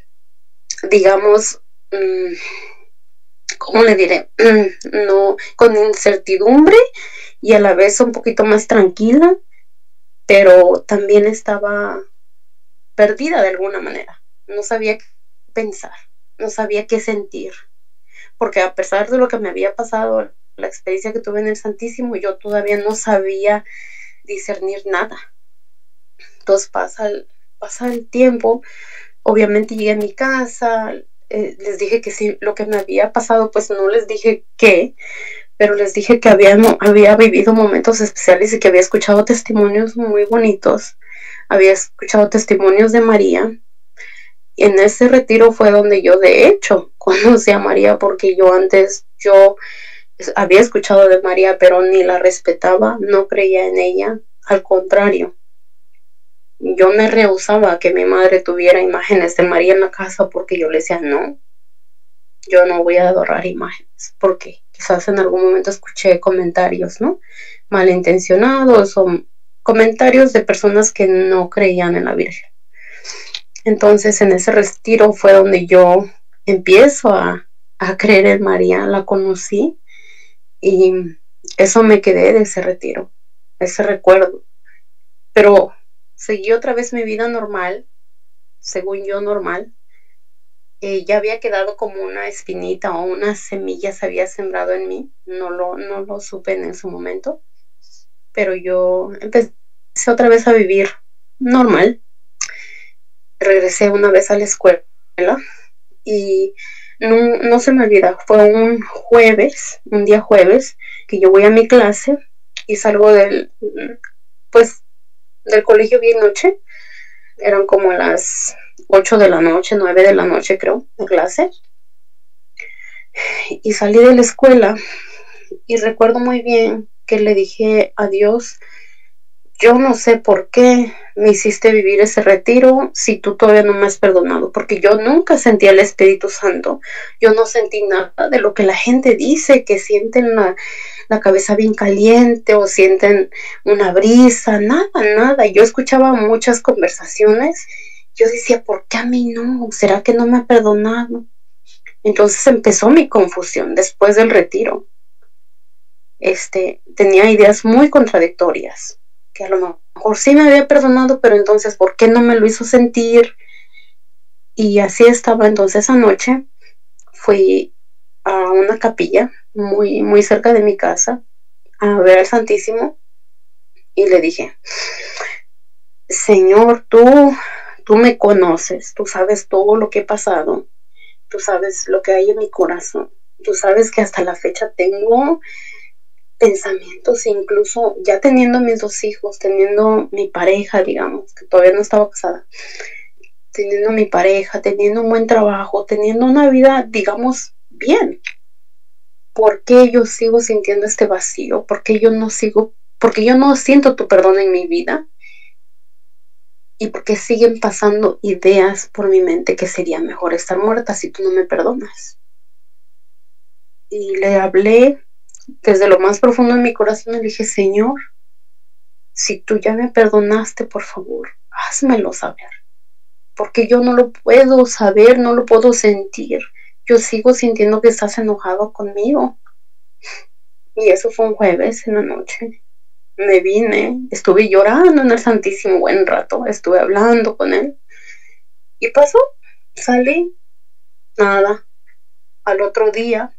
digamos, mmm, ¿cómo le diré? Mm, no, con incertidumbre y a la vez un poquito más tranquila, pero también estaba perdida de alguna manera. No sabía qué pensar, no sabía qué sentir, porque a pesar de lo que me había pasado, la experiencia que tuve en el Santísimo, yo todavía no sabía discernir nada. Entonces pasa el, pasa el tiempo, obviamente llegué a mi casa, eh, les dije que sí, lo que me había pasado, pues no les dije qué, pero les dije que había, había vivido momentos especiales y que había escuchado testimonios muy bonitos, había escuchado testimonios de María. Y en ese retiro fue donde yo de hecho conocí a María, porque yo antes yo había escuchado de María, pero ni la respetaba, no creía en ella, al contrario. Yo me rehusaba a que mi madre tuviera imágenes de María en la casa, porque yo le decía, no, yo no voy a adorar imágenes, porque quizás en algún momento escuché comentarios, ¿no? Malintencionados o comentarios de personas que no creían en la Virgen. Entonces en ese retiro fue donde yo empiezo a, a creer en María, la conocí y eso me quedé de ese retiro, ese recuerdo. Pero seguí otra vez mi vida normal, según yo normal. Eh, ya había quedado como una espinita o una semilla se había sembrado en mí, no lo, no lo supe en ese momento, pero yo empecé otra vez a vivir normal. Regresé una vez a la escuela y no, no se me olvida, fue un jueves, un día jueves, que yo voy a mi clase y salgo del, pues, del colegio bien noche, eran como las ocho de la noche, nueve de la noche creo, en clase, y salí de la escuela y recuerdo muy bien que le dije a Dios, yo no sé por qué me hiciste vivir ese retiro si tú todavía no me has perdonado, porque yo nunca sentí el Espíritu Santo, yo no sentí nada de lo que la gente dice, que sienten la, la cabeza bien caliente o sienten una brisa, nada, nada. Yo escuchaba muchas conversaciones, yo decía, ¿por qué a mí no? ¿Será que no me ha perdonado? Entonces empezó mi confusión después del retiro. Este, tenía ideas muy contradictorias, que a lo mejor sí me había perdonado, pero entonces, ¿por qué no me lo hizo sentir? Y así estaba. Entonces anoche fui a una capilla muy, muy cerca de mi casa a ver al Santísimo y le dije, Señor, tú, tú me conoces, tú sabes todo lo que he pasado, tú sabes lo que hay en mi corazón, tú sabes que hasta la fecha tengo pensamientos, incluso ya teniendo mis dos hijos, teniendo mi pareja, digamos, que todavía no estaba casada, teniendo mi pareja, teniendo un buen trabajo, teniendo una vida, digamos, bien. ¿por qué yo sigo sintiendo este vacío? ¿Por qué yo no sigo, porque yo no siento tu perdón en mi vida? ¿Y por qué siguen pasando ideas por mi mente que sería mejor estar muerta si tú no me perdonas? Y le hablé desde lo más profundo de mi corazón y le dije, Señor, si tú ya me perdonaste, por favor, házmelo saber. Porque yo no lo puedo saber, no lo puedo sentir. Yo sigo sintiendo que estás enojado conmigo. Y eso fue un jueves en la noche. Me vine, estuve llorando en el Santísimo buen rato, estuve hablando con él. Y pasó, salí, nada. Al otro día,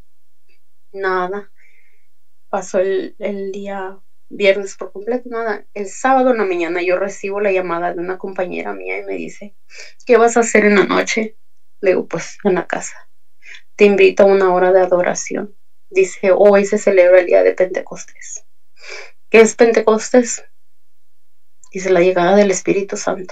nada. Pasó el, el día viernes por completo, nada. El sábado en la mañana yo recibo la llamada de una compañera mía y me dice, ¿qué vas a hacer en la noche? Le digo, pues en la casa. Te invito a una hora de adoración. Dice, hoy se celebra el día de Pentecostés. ¿Qué es Pentecostés? Dice, la llegada del Espíritu Santo.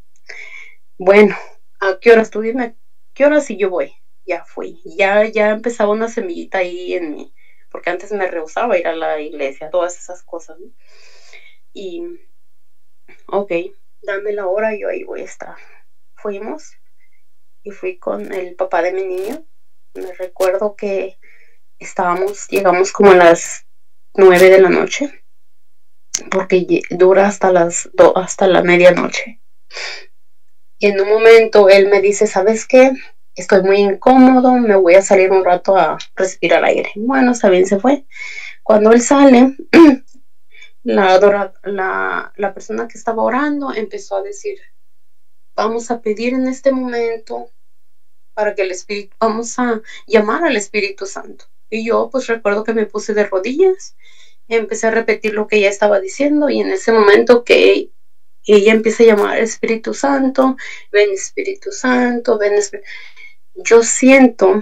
Bueno, ¿a qué horas tú dime? ¿Qué horas sí yo voy? Ya fui. Ya, ya empezaba una semillita ahí en mí. Porque antes me rehusaba ir a la iglesia, todas esas cosas, ¿no? Y, ok, dame la hora, yo ahí voy a estar. Fuimos y fui con el papá de mi niño. Me recuerdo que estábamos, llegamos como a las nueve de la noche, porque dura hasta las do, hasta la medianoche. Y en un momento él me dice, ¿sabes qué? Estoy muy incómodo, me voy a salir un rato a respirar aire. Bueno, está bien, se fue. Cuando él sale, la, la, la persona que estaba orando empezó a decir, vamos a pedir en este momento para que el Espíritu, vamos a llamar al Espíritu Santo. Y yo pues recuerdo que me puse de rodillas, empecé a repetir lo que ella estaba diciendo y en ese momento que ella empieza a llamar al Espíritu Santo, ven Espíritu Santo, ven Espíritu. Yo siento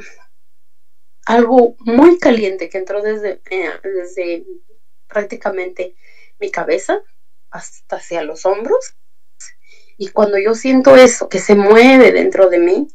algo muy caliente que entró desde, eh, desde prácticamente mi cabeza hasta hacia los hombros. Y cuando yo siento eso que se mueve dentro de mí,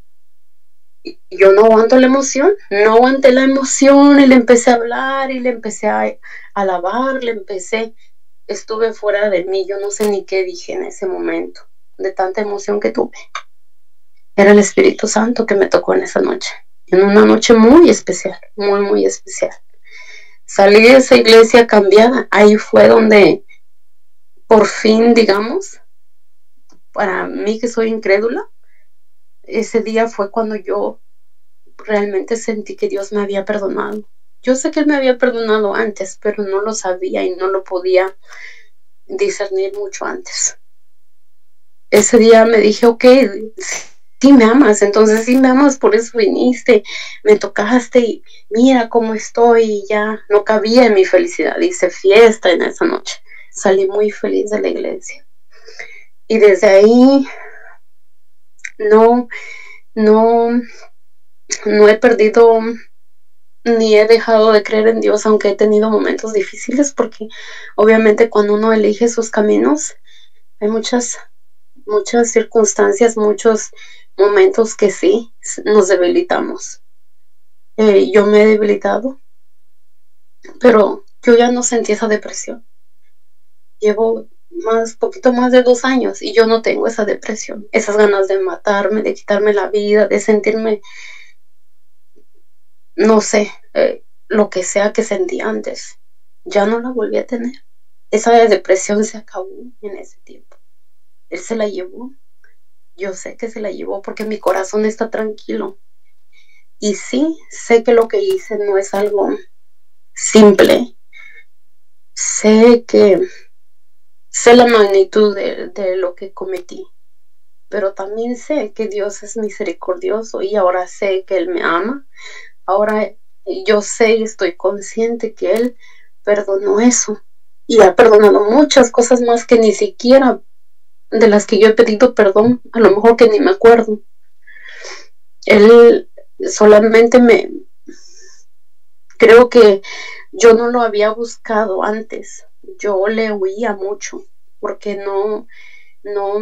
yo no aguanto la emoción, no aguanté la emoción y le empecé a hablar y le empecé a alabar, le empecé, estuve fuera de mí, yo no sé ni qué dije en ese momento, de tanta emoción que tuve. Era el Espíritu Santo que me tocó en esa noche, en una noche muy especial, muy, muy especial. Salí de esa iglesia cambiada, ahí fue donde por fin, digamos, para mí que soy incrédula, ese día fue cuando yo realmente sentí que Dios me había perdonado. Yo sé que Él me había perdonado antes, pero no lo sabía y no lo podía discernir mucho antes. Ese día me dije, ok, sí me amas, entonces sí me amas, por eso viniste, me tocaste y mira cómo estoy y ya no cabía en mi felicidad. Hice fiesta en esa noche, salí muy feliz de la iglesia. Y desde ahí no, no, no he perdido ni he dejado de creer en Dios, aunque he tenido momentos difíciles, porque obviamente cuando uno elige sus caminos, hay muchas, muchas circunstancias, muchos momentos que sí nos debilitamos. Eh, yo me he debilitado, pero yo ya no sentí esa depresión. Llevo más, poquito más de dos años y yo no tengo esa depresión, esas ganas de matarme, de quitarme la vida, de sentirme, no sé, eh, lo que sea que sentí antes, ya no la volví a tener. Esa depresión se acabó en ese tiempo. Él se la llevó. Yo sé que se la llevó porque mi corazón está tranquilo. Y sí, sé que lo que hice no es algo simple. Sé que sé la magnitud de, de lo que cometí. Pero también sé que Dios es misericordioso y ahora sé que Él me ama. Ahora yo sé y estoy consciente que Él perdonó eso. Y ha perdonado muchas cosas más que ni siquiera de las que yo he pedido perdón, a lo mejor que ni me acuerdo. Él solamente me... Creo que yo no lo había buscado antes. Yo le huía mucho, porque no, no,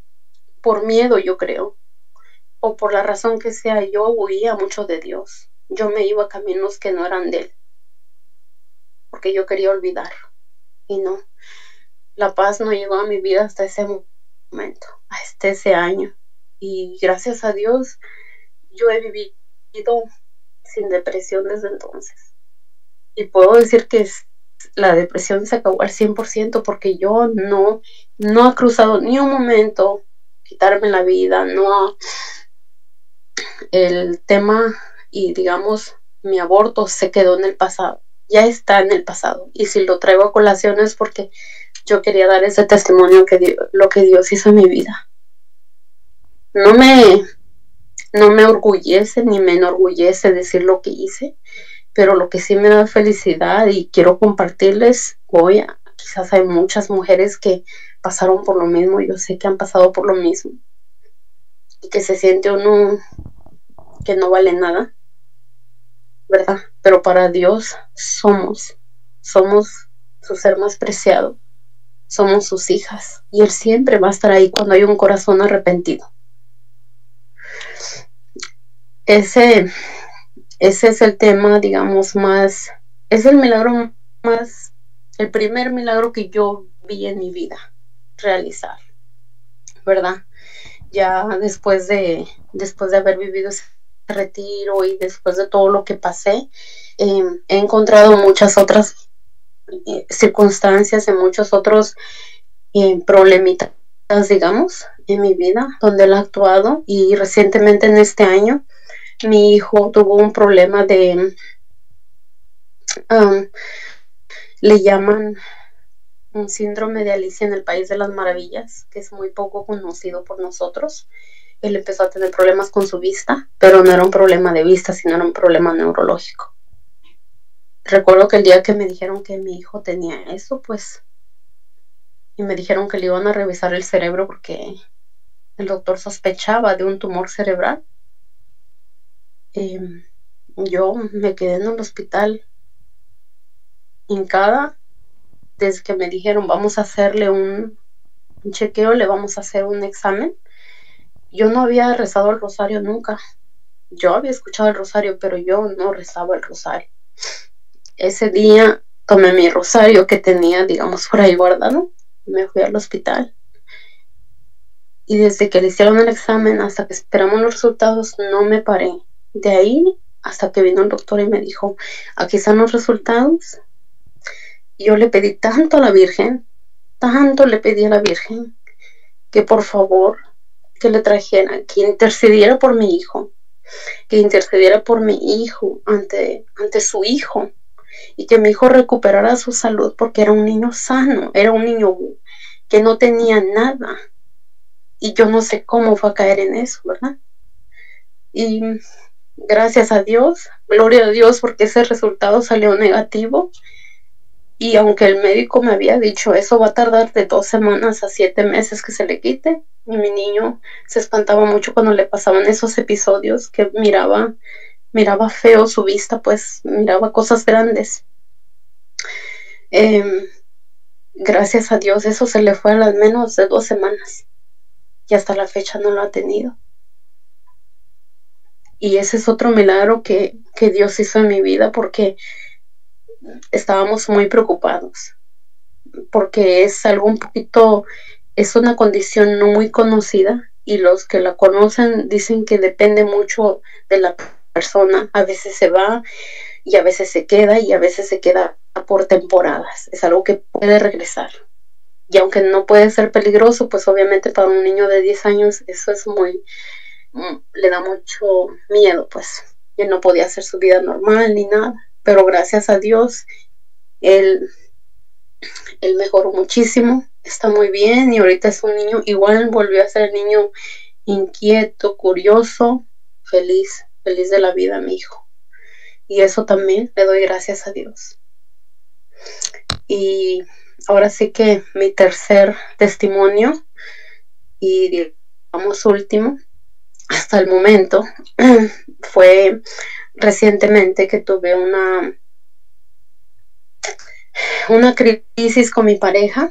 por miedo yo creo, o por la razón que sea, yo huía mucho de Dios. yo me iba a caminos que no eran de Él, porque yo quería olvidar. Y no, la paz no llegó a mi vida hasta ese momento, hasta ese año. Y gracias a Dios, yo he vivido sin depresión desde entonces. Y puedo decir que la depresión se acabó al cien por ciento porque yo no, no ha cruzado ni un momento quitarme la vida, no. El tema y digamos mi aborto se quedó en el pasado, ya está en el pasado, y si lo traigo a colación es porque yo quería dar ese testimonio que Dios, lo que Dios hizo en mi vida. No me, no me orgullece ni me enorgullece decir lo que hice, pero lo que sí me da felicidad y quiero compartirles hoy, quizás hay muchas mujeres que pasaron por lo mismo, yo sé que han pasado por lo mismo, y que se siente uno que no vale nada, ¿verdad? Pero para Dios somos, somos su ser más preciado, somos sus hijas, y Él siempre va a estar ahí cuando hay un corazón arrepentido. Ese, ese es el tema, digamos, más, es el milagro más, el primer milagro que yo vi en mi vida realizar, ¿verdad? Ya después de, después de haber vivido ese retiro y después de todo lo que pasé, eh, he encontrado muchas otras eh, circunstancias y muchos otros eh, problemitas, digamos, en mi vida donde Él ha actuado. Y recientemente en este año mi hijo tuvo un problema de um, le llaman un síndrome de Alicia en el País de las Maravillas, que es muy poco conocido por nosotros. Él empezó a tener problemas con su vista, pero no era un problema de vista, sino era un problema neurológico. Recuerdo que el día que me dijeron que mi hijo tenía eso, pues, y me dijeron que le iban a revisar el cerebro porque el doctor sospechaba de un tumor cerebral, eh, yo me quedé en el hospital hincada. Desde que me dijeron vamos a hacerle un, un chequeo, le vamos a hacer un examen. Yo no había rezado el rosario nunca. Yo había escuchado el rosario, pero yo no rezaba el rosario. Ese día tomé mi rosario que tenía, digamos, por ahí guardado. Me fui al hospital. Y desde que le hicieron el examen hasta que esperamos los resultados, no me paré. De ahí hasta que vino el doctor y me dijo, aquí están los resultados. Y yo le pedí tanto a la Virgen, tanto le pedí a la Virgen, que por favor, que le trajera, que intercediera por mi hijo, que intercediera por mi hijo ante, ante su hijo, y que mi hijo recuperara su salud, porque era un niño sano, era un niño que no tenía nada, y yo no sé cómo fue a caer en eso, ¿verdad? Y gracias a Dios, gloria a Dios, porque ese resultado salió negativo. Y aunque el médico me había dicho, eso va a tardar de dos semanas a siete meses que se le quite, y mi niño se espantaba mucho cuando le pasaban esos episodios, que miraba, miraba feo su vista, pues miraba cosas grandes. Eh, gracias a Dios, eso se le fue a las menos de dos semanas, y hasta la fecha no lo ha tenido. Y ese es otro milagro que, que Dios hizo en mi vida, porque estábamos muy preocupados, porque es algo un poquito, es una condición no muy conocida, y los que la conocen dicen que depende mucho de la persona. A veces se va y a veces se queda, y a veces se queda por temporadas. Es algo que puede regresar, y aunque no puede ser peligroso, pues obviamente para un niño de diez años eso es muy, le da mucho miedo, pues él no podía hacer su vida normal ni nada. Pero gracias a Dios, él, él mejoró muchísimo, está muy bien, y ahorita es un niño, igual volvió a ser el niño inquieto, curioso, feliz, feliz de la vida, mi hijo. Y eso también le doy gracias a Dios. Y ahora sí que mi tercer testimonio, y digamos último, hasta el momento, fue recientemente que tuve una una crisis con mi pareja,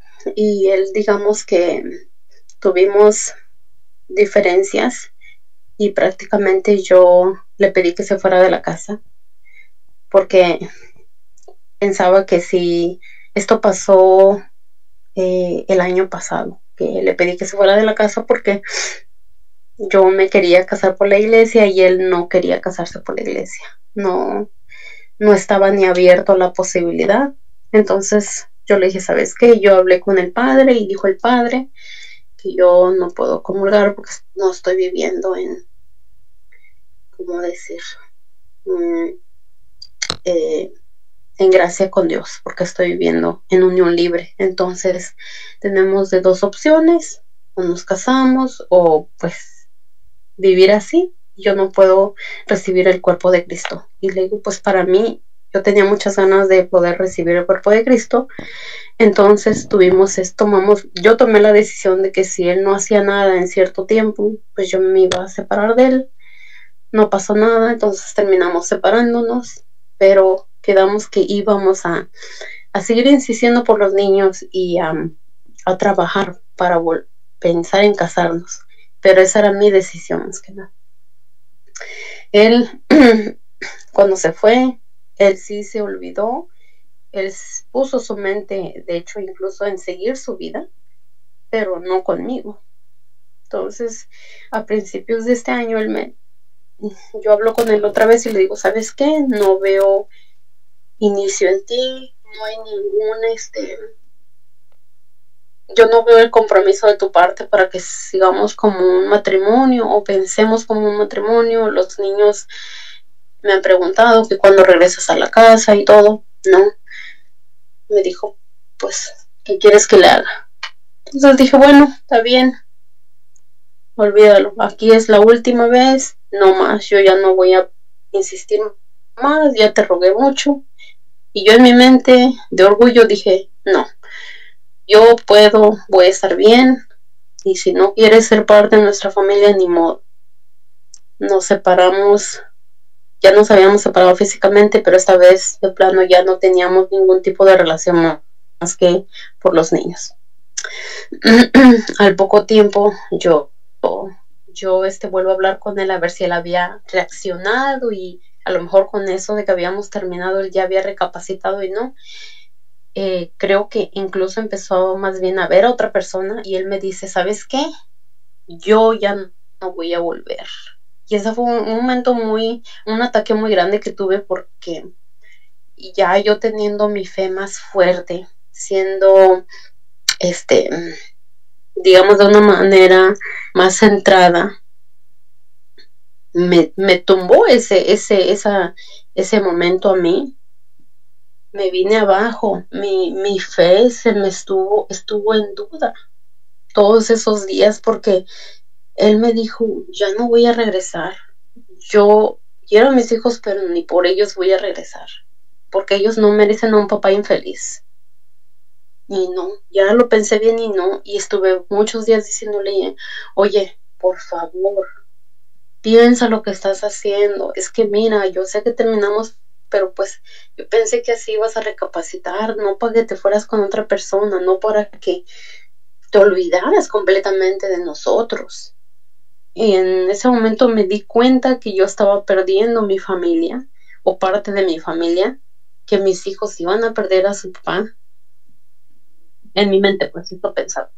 y él, digamos que tuvimos diferencias, y prácticamente yo le pedí que se fuera de la casa porque pensaba que si esto pasó eh, el año pasado, que le pedí que se fuera de la casa porque yo me quería casar por la iglesia y él no quería casarse por la iglesia. No, no estaba ni abierto a la posibilidad. Entonces yo le dije, ¿sabes qué? Yo hablé con el padre y dijo el padre que yo no puedo comulgar porque no estoy viviendo en, ¿cómo decir? Mm, eh, en gracia con Dios, porque estoy viviendo en unión libre. Entonces tenemos de dos opciones: o nos casamos o pues vivir así. Yo no puedo recibir el cuerpo de Cristo. Y le digo, pues para mí, yo tenía muchas ganas de poder recibir el cuerpo de Cristo. Entonces tuvimos esto, tomamos, yo tomé la decisión de que si él no hacía nada en cierto tiempo, pues yo me iba a separar de él. No pasó nada, entonces terminamos separándonos, pero quedamos que íbamos a, a seguir insistiendo por los niños y um, a trabajar para pensar en casarnos. Pero esa era mi decisión más que nada. Él, cuando se fue, él sí se olvidó. Él puso su mente, de hecho, incluso en seguir su vida, pero no conmigo. Entonces, a principios de este año, él me, yo hablo con él otra vez y le digo, ¿sabes qué? No veo inicio en ti, no hay ningún, este, yo no veo el compromiso de tu parte para que sigamos como un matrimonio o pensemos como un matrimonio. Los niños me han preguntado que cuando regresas a la casa y todo, ¿no? Me dijo, pues, ¿qué quieres que le haga? Entonces dije, bueno, está bien, olvídalo, aquí es la última vez, no más, yo ya no voy a insistir más, ya te rogué mucho. Y yo en mi mente de orgullo dije, no, yo puedo, voy a estar bien, y si no quieres ser parte de nuestra familia, ni modo. Nos separamos, ya nos habíamos separado físicamente, pero esta vez de plano ya no teníamos ningún tipo de relación más que por los niños. Al poco tiempo yo, yo este, vuelvo a hablar con él a ver si él había reaccionado y a lo mejor con eso de que habíamos terminado él ya había recapacitado y no. Eh, creo que incluso empezó más bien a ver a otra persona y él me dice, ¿sabes qué? Yo ya no voy a volver. Y ese fue un, un momento muy, un ataque muy grande que tuve porque ya yo teniendo mi fe más fuerte, siendo, este, digamos de una manera más centrada, me, me tumbó ese, ese, esa, ese momento a mí. Me vine abajo, mi, mi fe se me estuvo, estuvo en duda todos esos días porque él me dijo, ya no voy a regresar. Yo quiero a mis hijos, pero ni por ellos voy a regresar, porque ellos no merecen a un papá infeliz. Y no, ya lo pensé bien y no, y estuve muchos días diciéndole, oye, por favor, piensa lo que estás haciendo. Es que mira, yo sé que terminamos, pero pues yo pensé que así ibas a recapacitar, no para que te fueras con otra persona, no para que te olvidaras completamente de nosotros. Y en ese momento me di cuenta que yo estaba perdiendo mi familia, o parte de mi familia, que mis hijos iban a perder a su papá. En mi mente, pues, esto pensaba.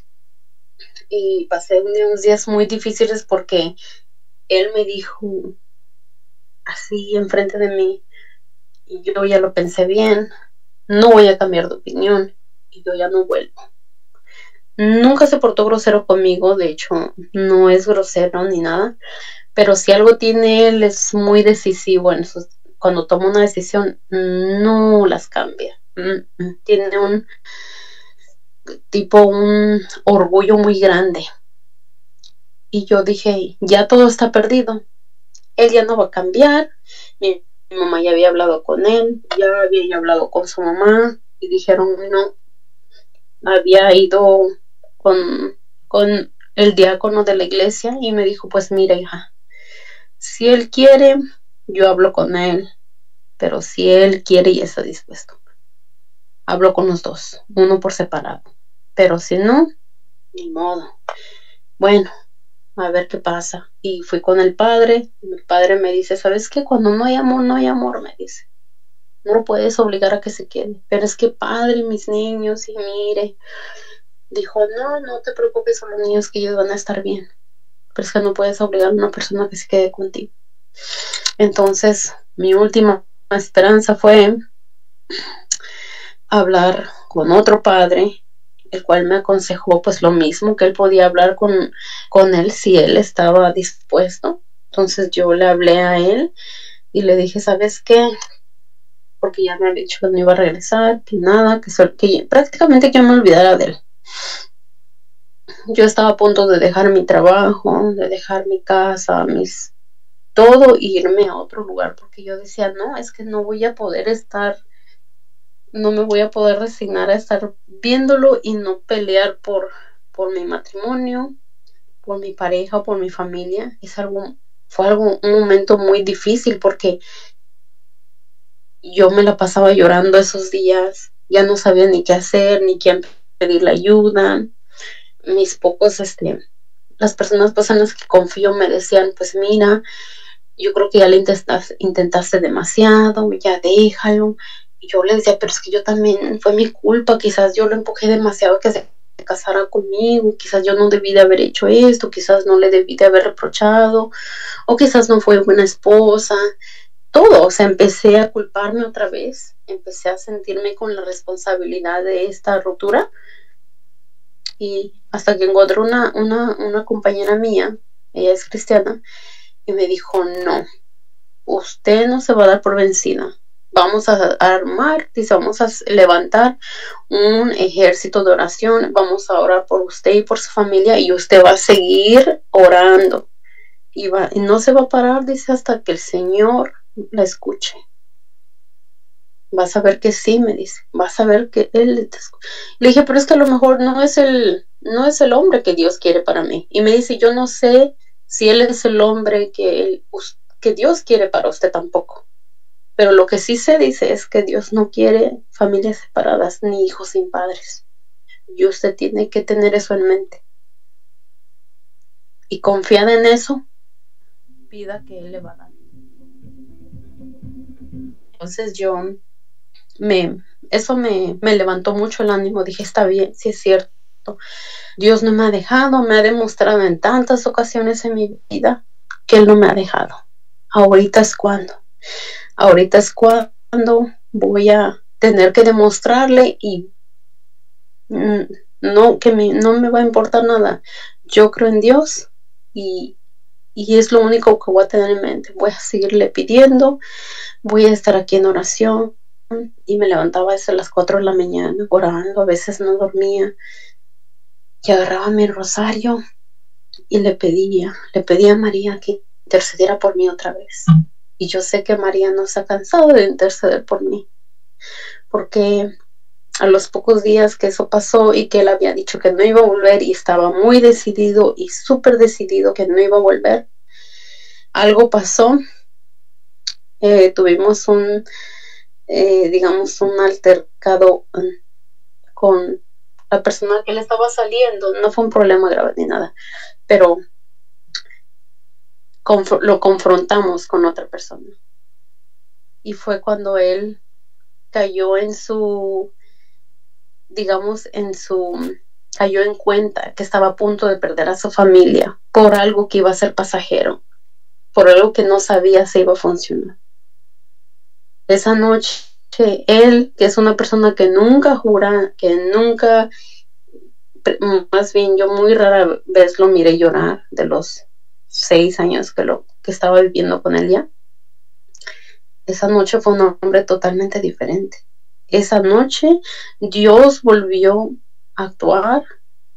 Y pasé unos días muy difíciles porque él me dijo así enfrente de mí, y yo ya lo pensé bien, no voy a cambiar de opinión, y yo ya no vuelvo. Nunca se portó grosero conmigo, de hecho, no es grosero ni nada, pero si algo tiene él es muy decisivo en sus, cuando toma una decisión, no las cambia. Tiene un tipo, un orgullo muy grande. Y yo dije, ya todo está perdido. Él ya no va a cambiar. Mi, mi mamá ya había hablado con él, ya había hablado con su mamá y dijeron, no, había ido con, con el diácono de la iglesia y me dijo, pues mira, hija, si él quiere, yo hablo con él, pero si él quiere y está dispuesto, hablo con los dos, uno por separado, pero si no, ni modo. Bueno, a ver qué pasa. Y fui con el padre, el padre me dice, ¿sabes qué? Cuando no hay amor, no hay amor, me dice. No lo puedes obligar a que se quede. Pero es que padre, mis niños, y mire, dijo, no, no te preocupes por los niños, que ellos van a estar bien. Pero es que no puedes obligar a una persona que se quede contigo. Entonces, mi última esperanza fue hablar con otro padre, el cual me aconsejó pues lo mismo, que él podía hablar con, con él si él estaba dispuesto. Entonces yo le hablé a él y le dije, ¿sabes qué? Porque ya me había dicho que no iba a regresar, que nada, que, sol, que prácticamente que yo me olvidara de él. Yo estaba a punto de dejar mi trabajo, de dejar mi casa, mis todo, y irme a otro lugar, porque yo decía, no, es que no voy a poder estar, no me voy a poder resignar a estar viéndolo y no pelear por, por mi matrimonio, por mi pareja, por mi familia. Es algo, fue algo, un momento muy difícil, porque yo me la pasaba llorando esos días, ya no sabía ni qué hacer, ni quién pedirle ayuda. Mis pocos, este, las personas pues en las que confío me decían, pues mira, yo creo que ya le intentaste, intentaste demasiado, ya déjalo. Y yo le decía, pero es que yo también, fue mi culpa, quizás yo lo empujé demasiado que se casara conmigo, quizás yo no debí de haber hecho esto, quizás no le debí de haber reprochado, o quizás no fue buena esposa. Todo, o sea, empecé a culparme otra vez, empecé a sentirme con la responsabilidad de esta ruptura, y hasta que encontré una, una, una compañera mía, ella es cristiana, y me dijo, no, usted no se va a dar por vencida. Vamos a armar, dice, vamos a levantar un ejército de oración, vamos a orar por usted y por su familia, y usted va a seguir orando. Y, va, y no se va a parar, dice, hasta que el Señor la escuche. Vas a ver que sí, me dice, vas a ver que Él te escucha. Le dije, pero es que a lo mejor no es el, no es el hombre que Dios quiere para mí. Y me dice, yo no sé si Él es el hombre que, él, que Dios quiere para usted tampoco. Pero lo que sí se dice es que Dios no quiere familias separadas ni hijos sin padres. Y usted tiene que tener eso en mente. Y confiada en eso, pida que Él le va a dar. Entonces yo, me, eso me, me levantó mucho el ánimo. Dije, está bien, sí es cierto. Dios no me ha dejado, me ha demostrado en tantas ocasiones en mi vida que Él no me ha dejado. Ahorita es cuando. Ahorita es cuando voy a tener que demostrarle y no, que me, no me va a importar nada. Yo creo en Dios y, y es lo único que voy a tener en mente. Voy a seguirle pidiendo, voy a estar aquí en oración. Y me levantaba a las cuatro de la mañana orando, a veces no dormía. Y agarraba mi rosario y le pedía, le pedía a María que intercediera por mí otra vez. Y yo sé que María no se ha cansado de interceder por mí, porque a los pocos días que eso pasó y que él había dicho que no iba a volver y estaba muy decidido y súper decidido que no iba a volver, algo pasó. Eh, tuvimos un, eh, digamos, un altercado con la persona que él estaba saliendo. No fue un problema grave ni nada, pero conf- lo confrontamos con otra persona. Y fue cuando él cayó en su, digamos, en su, cayó en cuenta que estaba a punto de perder a su familia por algo que iba a ser pasajero, por algo que no sabía si iba a funcionar. Esa noche, él, que es una persona que nunca jura, que nunca, más bien yo muy rara vez lo miré llorar de los seis años que, lo, que estaba viviendo con él ya. Esa noche fue un hombre totalmente diferente. Esa noche Dios volvió a actuar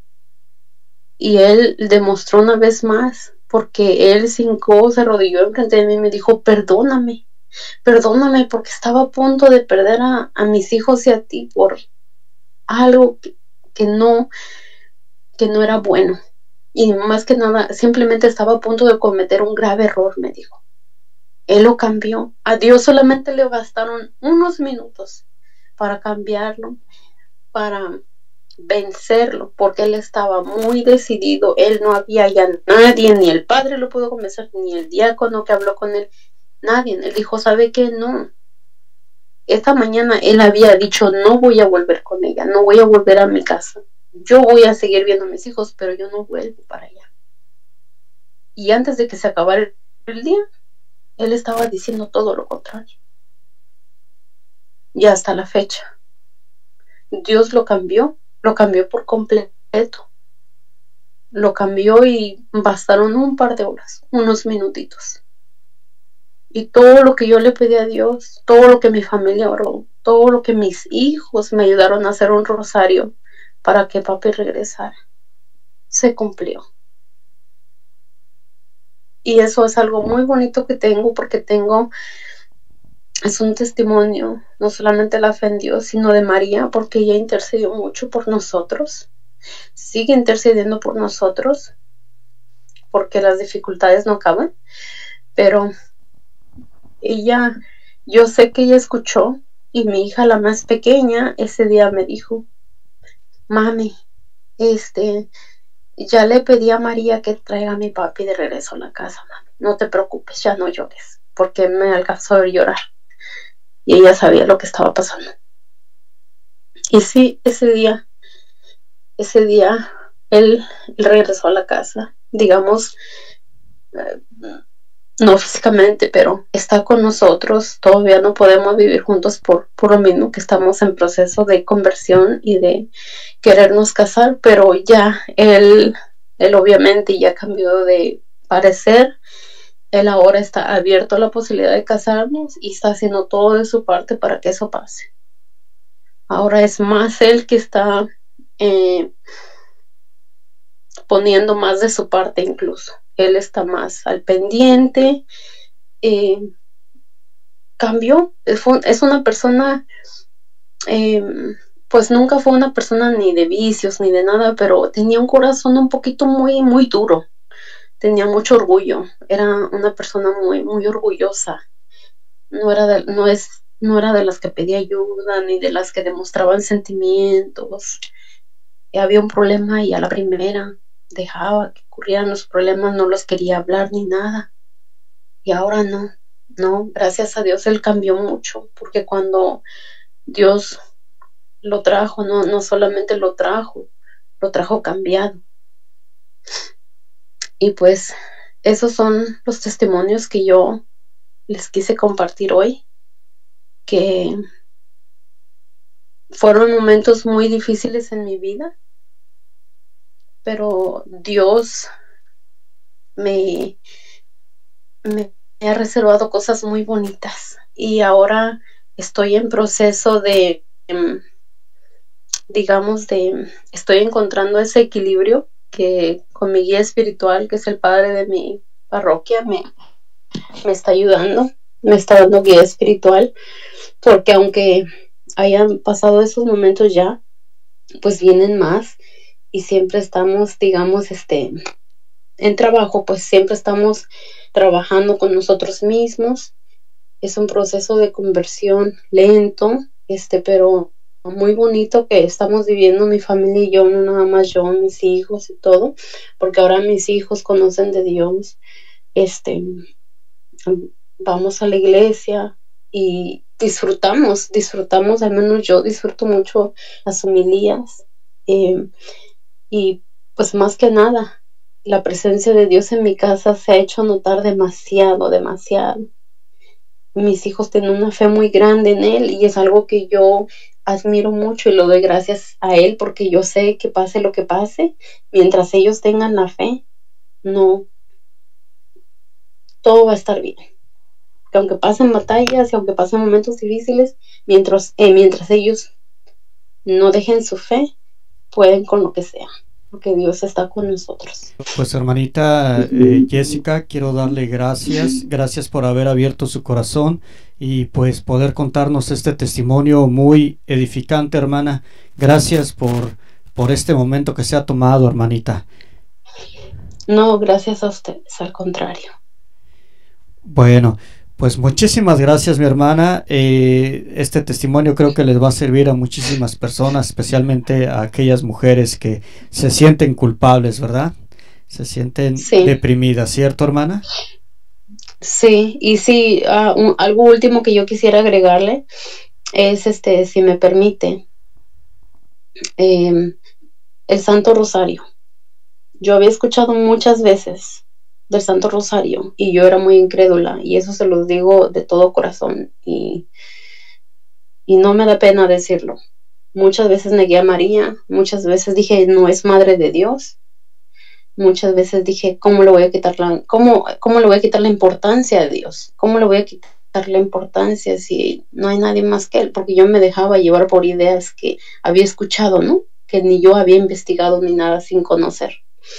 y Él demostró una vez más, porque Él se hincó, se arrodilló enfrente de mí y me dijo, perdóname, perdóname porque estaba a punto de perder a, a mis hijos y a ti por algo que, que, no, que no era bueno. Y más que nada, simplemente estaba a punto de cometer un grave error, me dijo. Él lo cambió. A Dios solamente le bastaron unos minutos para cambiarlo, para vencerlo, porque él estaba muy decidido. Él no había ya nadie, ni el padre lo pudo convencer, ni el diácono que habló con él, nadie. Él dijo, ¿sabe qué? No. Esta mañana él había dicho, no voy a volver con ella, no voy a volver a mi casa. Yo voy a seguir viendo a mis hijos, pero yo no vuelvo para allá. Y antes de que se acabara el día, él estaba diciendo todo lo contrario. Y hasta la fecha, Dios lo cambió, lo cambió por completo. Lo cambió y bastaron un par de horas, unos minutitos. Y todo lo que yo le pedí a Dios, todo lo que mi familia oró, todo lo que mis hijos me ayudaron a hacer un rosario para que papi regresara, se cumplió. Y eso es algo muy bonito que tengo, porque tengo, es un testimonio, no solamente la fe en Dios, sino de María, porque ella intercedió mucho por nosotros, sigue intercediendo por nosotros, porque las dificultades no acaban, pero ella, yo sé que ella escuchó, y mi hija, la más pequeña, ese día me dijo, mami, este, ya le pedí a María que traiga a mi papi de regreso a la casa, mami, no te preocupes, ya no llores, porque me alcanzó a ver llorar, y ella sabía lo que estaba pasando. Y sí, ese día, ese día, él, él regresó a la casa, digamos, eh, no físicamente, pero está con nosotros. Todavía no podemos vivir juntos por, por lo mismo que estamos en proceso de conversión y de querernos casar, pero ya él, él obviamente ya cambió de parecer. Él ahora está abierto a la posibilidad de casarnos y está haciendo todo de su parte para que eso pase. Ahora es más él que está eh, poniendo más de su parte incluso. Él está más al pendiente, eh, cambió, es una persona, eh, pues nunca fue una persona ni de vicios ni de nada, pero tenía un corazón un poquito muy, muy duro, tenía mucho orgullo, era una persona muy, muy orgullosa, no era de, no es, no era de las que pedía ayuda, ni de las que demostraban sentimientos. Y había un problema y a la primera dejaba que ocurrieran los problemas, no los quería hablar ni nada. Y ahora no, no, gracias a Dios él cambió mucho, porque cuando Dios lo trajo, no, no solamente lo trajo, lo trajo cambiado. Y pues esos son los testimonios que yo les quise compartir hoy, que fueron momentos muy difíciles en mi vida, pero Dios me, me ha reservado cosas muy bonitas y ahora estoy en proceso de, digamos, de, estoy encontrando ese equilibrio que con mi guía espiritual, que es el padre de mi parroquia, me, me está ayudando, me está dando guía espiritual, porque aunque hayan pasado esos momentos ya, pues vienen más y siempre estamos, digamos, este, en trabajo, pues siempre estamos trabajando con nosotros mismos. Es un proceso de conversión lento, este, pero muy bonito que estamos viviendo mi familia y yo, no nada más yo, mis hijos y todo, porque ahora mis hijos conocen de Dios, este, vamos a la iglesia y disfrutamos, disfrutamos, al menos yo disfruto mucho las homilías, eh, y pues más que nada, la presencia de Dios en mi casa se ha hecho notar demasiado, demasiado. Mis hijos tienen una fe muy grande en Él y es algo que yo admiro mucho y lo doy gracias a Él, porque yo sé que pase lo que pase, mientras ellos tengan la fe, no, todo va a estar bien. Que aunque pasen batallas y aunque pasen momentos difíciles, mientras, eh, mientras ellos no dejen su fe, pueden con lo que sea, porque Dios está con nosotros. Pues hermanita eh, Jessica, quiero darle gracias, gracias por haber abierto su corazón y pues poder contarnos este testimonio muy edificante, hermana. Gracias por, por este momento que se ha tomado, hermanita. No, gracias a ustedes, al contrario. Bueno, Pues muchísimas gracias, mi hermana. Eh, este testimonio creo que les va a servir a muchísimas personas, especialmente a aquellas mujeres que se sienten culpables, ¿verdad? Se sienten Sí. deprimidas, ¿cierto, hermana? Sí, y sí, uh, un, algo último que yo quisiera agregarle es, este, si me permite, eh, el Santo Rosario. Yo había escuchado muchas veces del Santo Rosario y yo era muy incrédula, y eso se los digo de todo corazón, y, y no me da pena decirlo. Muchas veces negué a María, muchas veces dije, no es madre de Dios. Muchas veces dije, ¿cómo le voy a quitar la, cómo, cómo le voy a quitar la importancia a Dios? ¿Cómo le voy a quitar la importancia si no hay nadie más que Él? Porque yo me dejaba llevar por ideas que había escuchado, ¿no? Que ni yo había investigado ni nada sin conocer.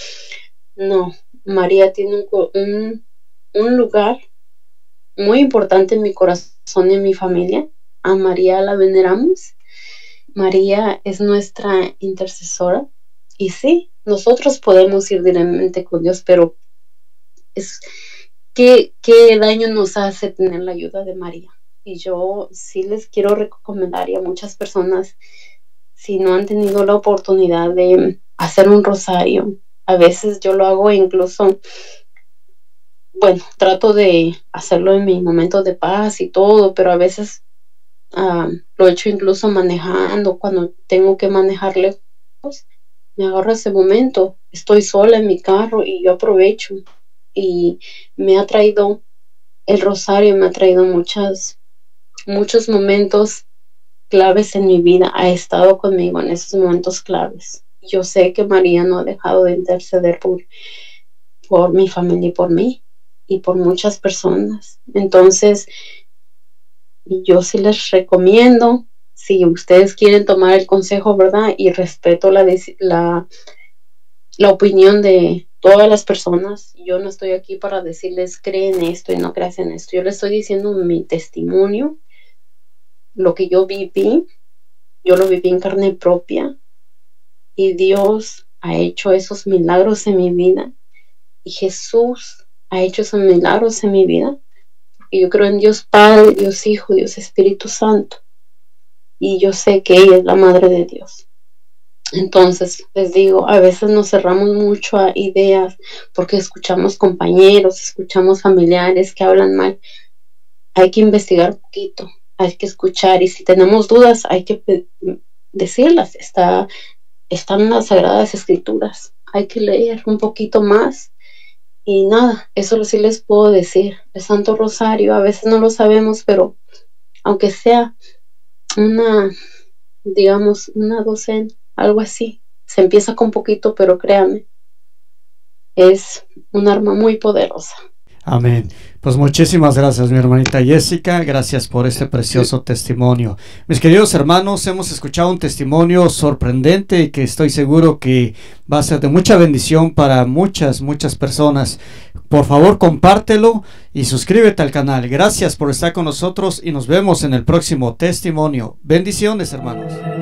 No, María tiene un, un, un lugar muy importante en mi corazón y en mi familia. A María la veneramos. María es nuestra intercesora. Y sí, nosotros podemos ir directamente con Dios, pero es ¿qué, qué daño nos hace tener la ayuda de María? Y yo sí les quiero recomendar, y a muchas personas, si no han tenido la oportunidad de hacer un rosario, a veces yo lo hago, incluso, bueno, trato de hacerlo en mi momento de paz y todo, pero a veces uh, lo he hecho incluso manejando, cuando tengo que manejar lejos, me agarro ese momento, estoy sola en mi carro y yo aprovecho, y me ha traído el rosario, me ha traído muchas, muchos momentos claves en mi vida, ha estado conmigo en esos momentos claves. Yo sé que María no ha dejado de interceder por, por mi familia y por mí y por muchas personas. Entonces, yo sí les recomiendo, si ustedes quieren tomar el consejo, ¿verdad? Y respeto la, la, la opinión de todas las personas. Yo no estoy aquí para decirles creen esto y no creas en esto. Yo les estoy diciendo mi testimonio, lo que yo viví. Yo lo viví en carne propia, y Dios ha hecho esos milagros en mi vida, y Jesús ha hecho esos milagros en mi vida. Y yo creo en Dios Padre, Dios Hijo, Dios Espíritu Santo, y yo sé que ella es la Madre de Dios. Entonces, les digo, a veces nos cerramos mucho a ideas porque escuchamos compañeros, escuchamos familiares que hablan mal. Hay que investigar un poquito, hay que escuchar, y si tenemos dudas hay que decirlas. Está, están en las Sagradas Escrituras, hay que leer un poquito más. Y nada, eso sí les puedo decir. El Santo Rosario, a veces no lo sabemos, pero aunque sea una, digamos, una docena, algo así, se empieza con poquito, pero créanme, es un arma muy poderosa. Amén. Pues muchísimas gracias, mi hermanita Jessica, gracias por este precioso testimonio. Mis queridos hermanos, hemos escuchado un testimonio sorprendente y que estoy seguro que va a ser de mucha bendición para muchas, muchas personas. Por favor, compártelo y suscríbete al canal. Gracias por estar con nosotros y nos vemos en el próximo testimonio. Bendiciones, hermanos.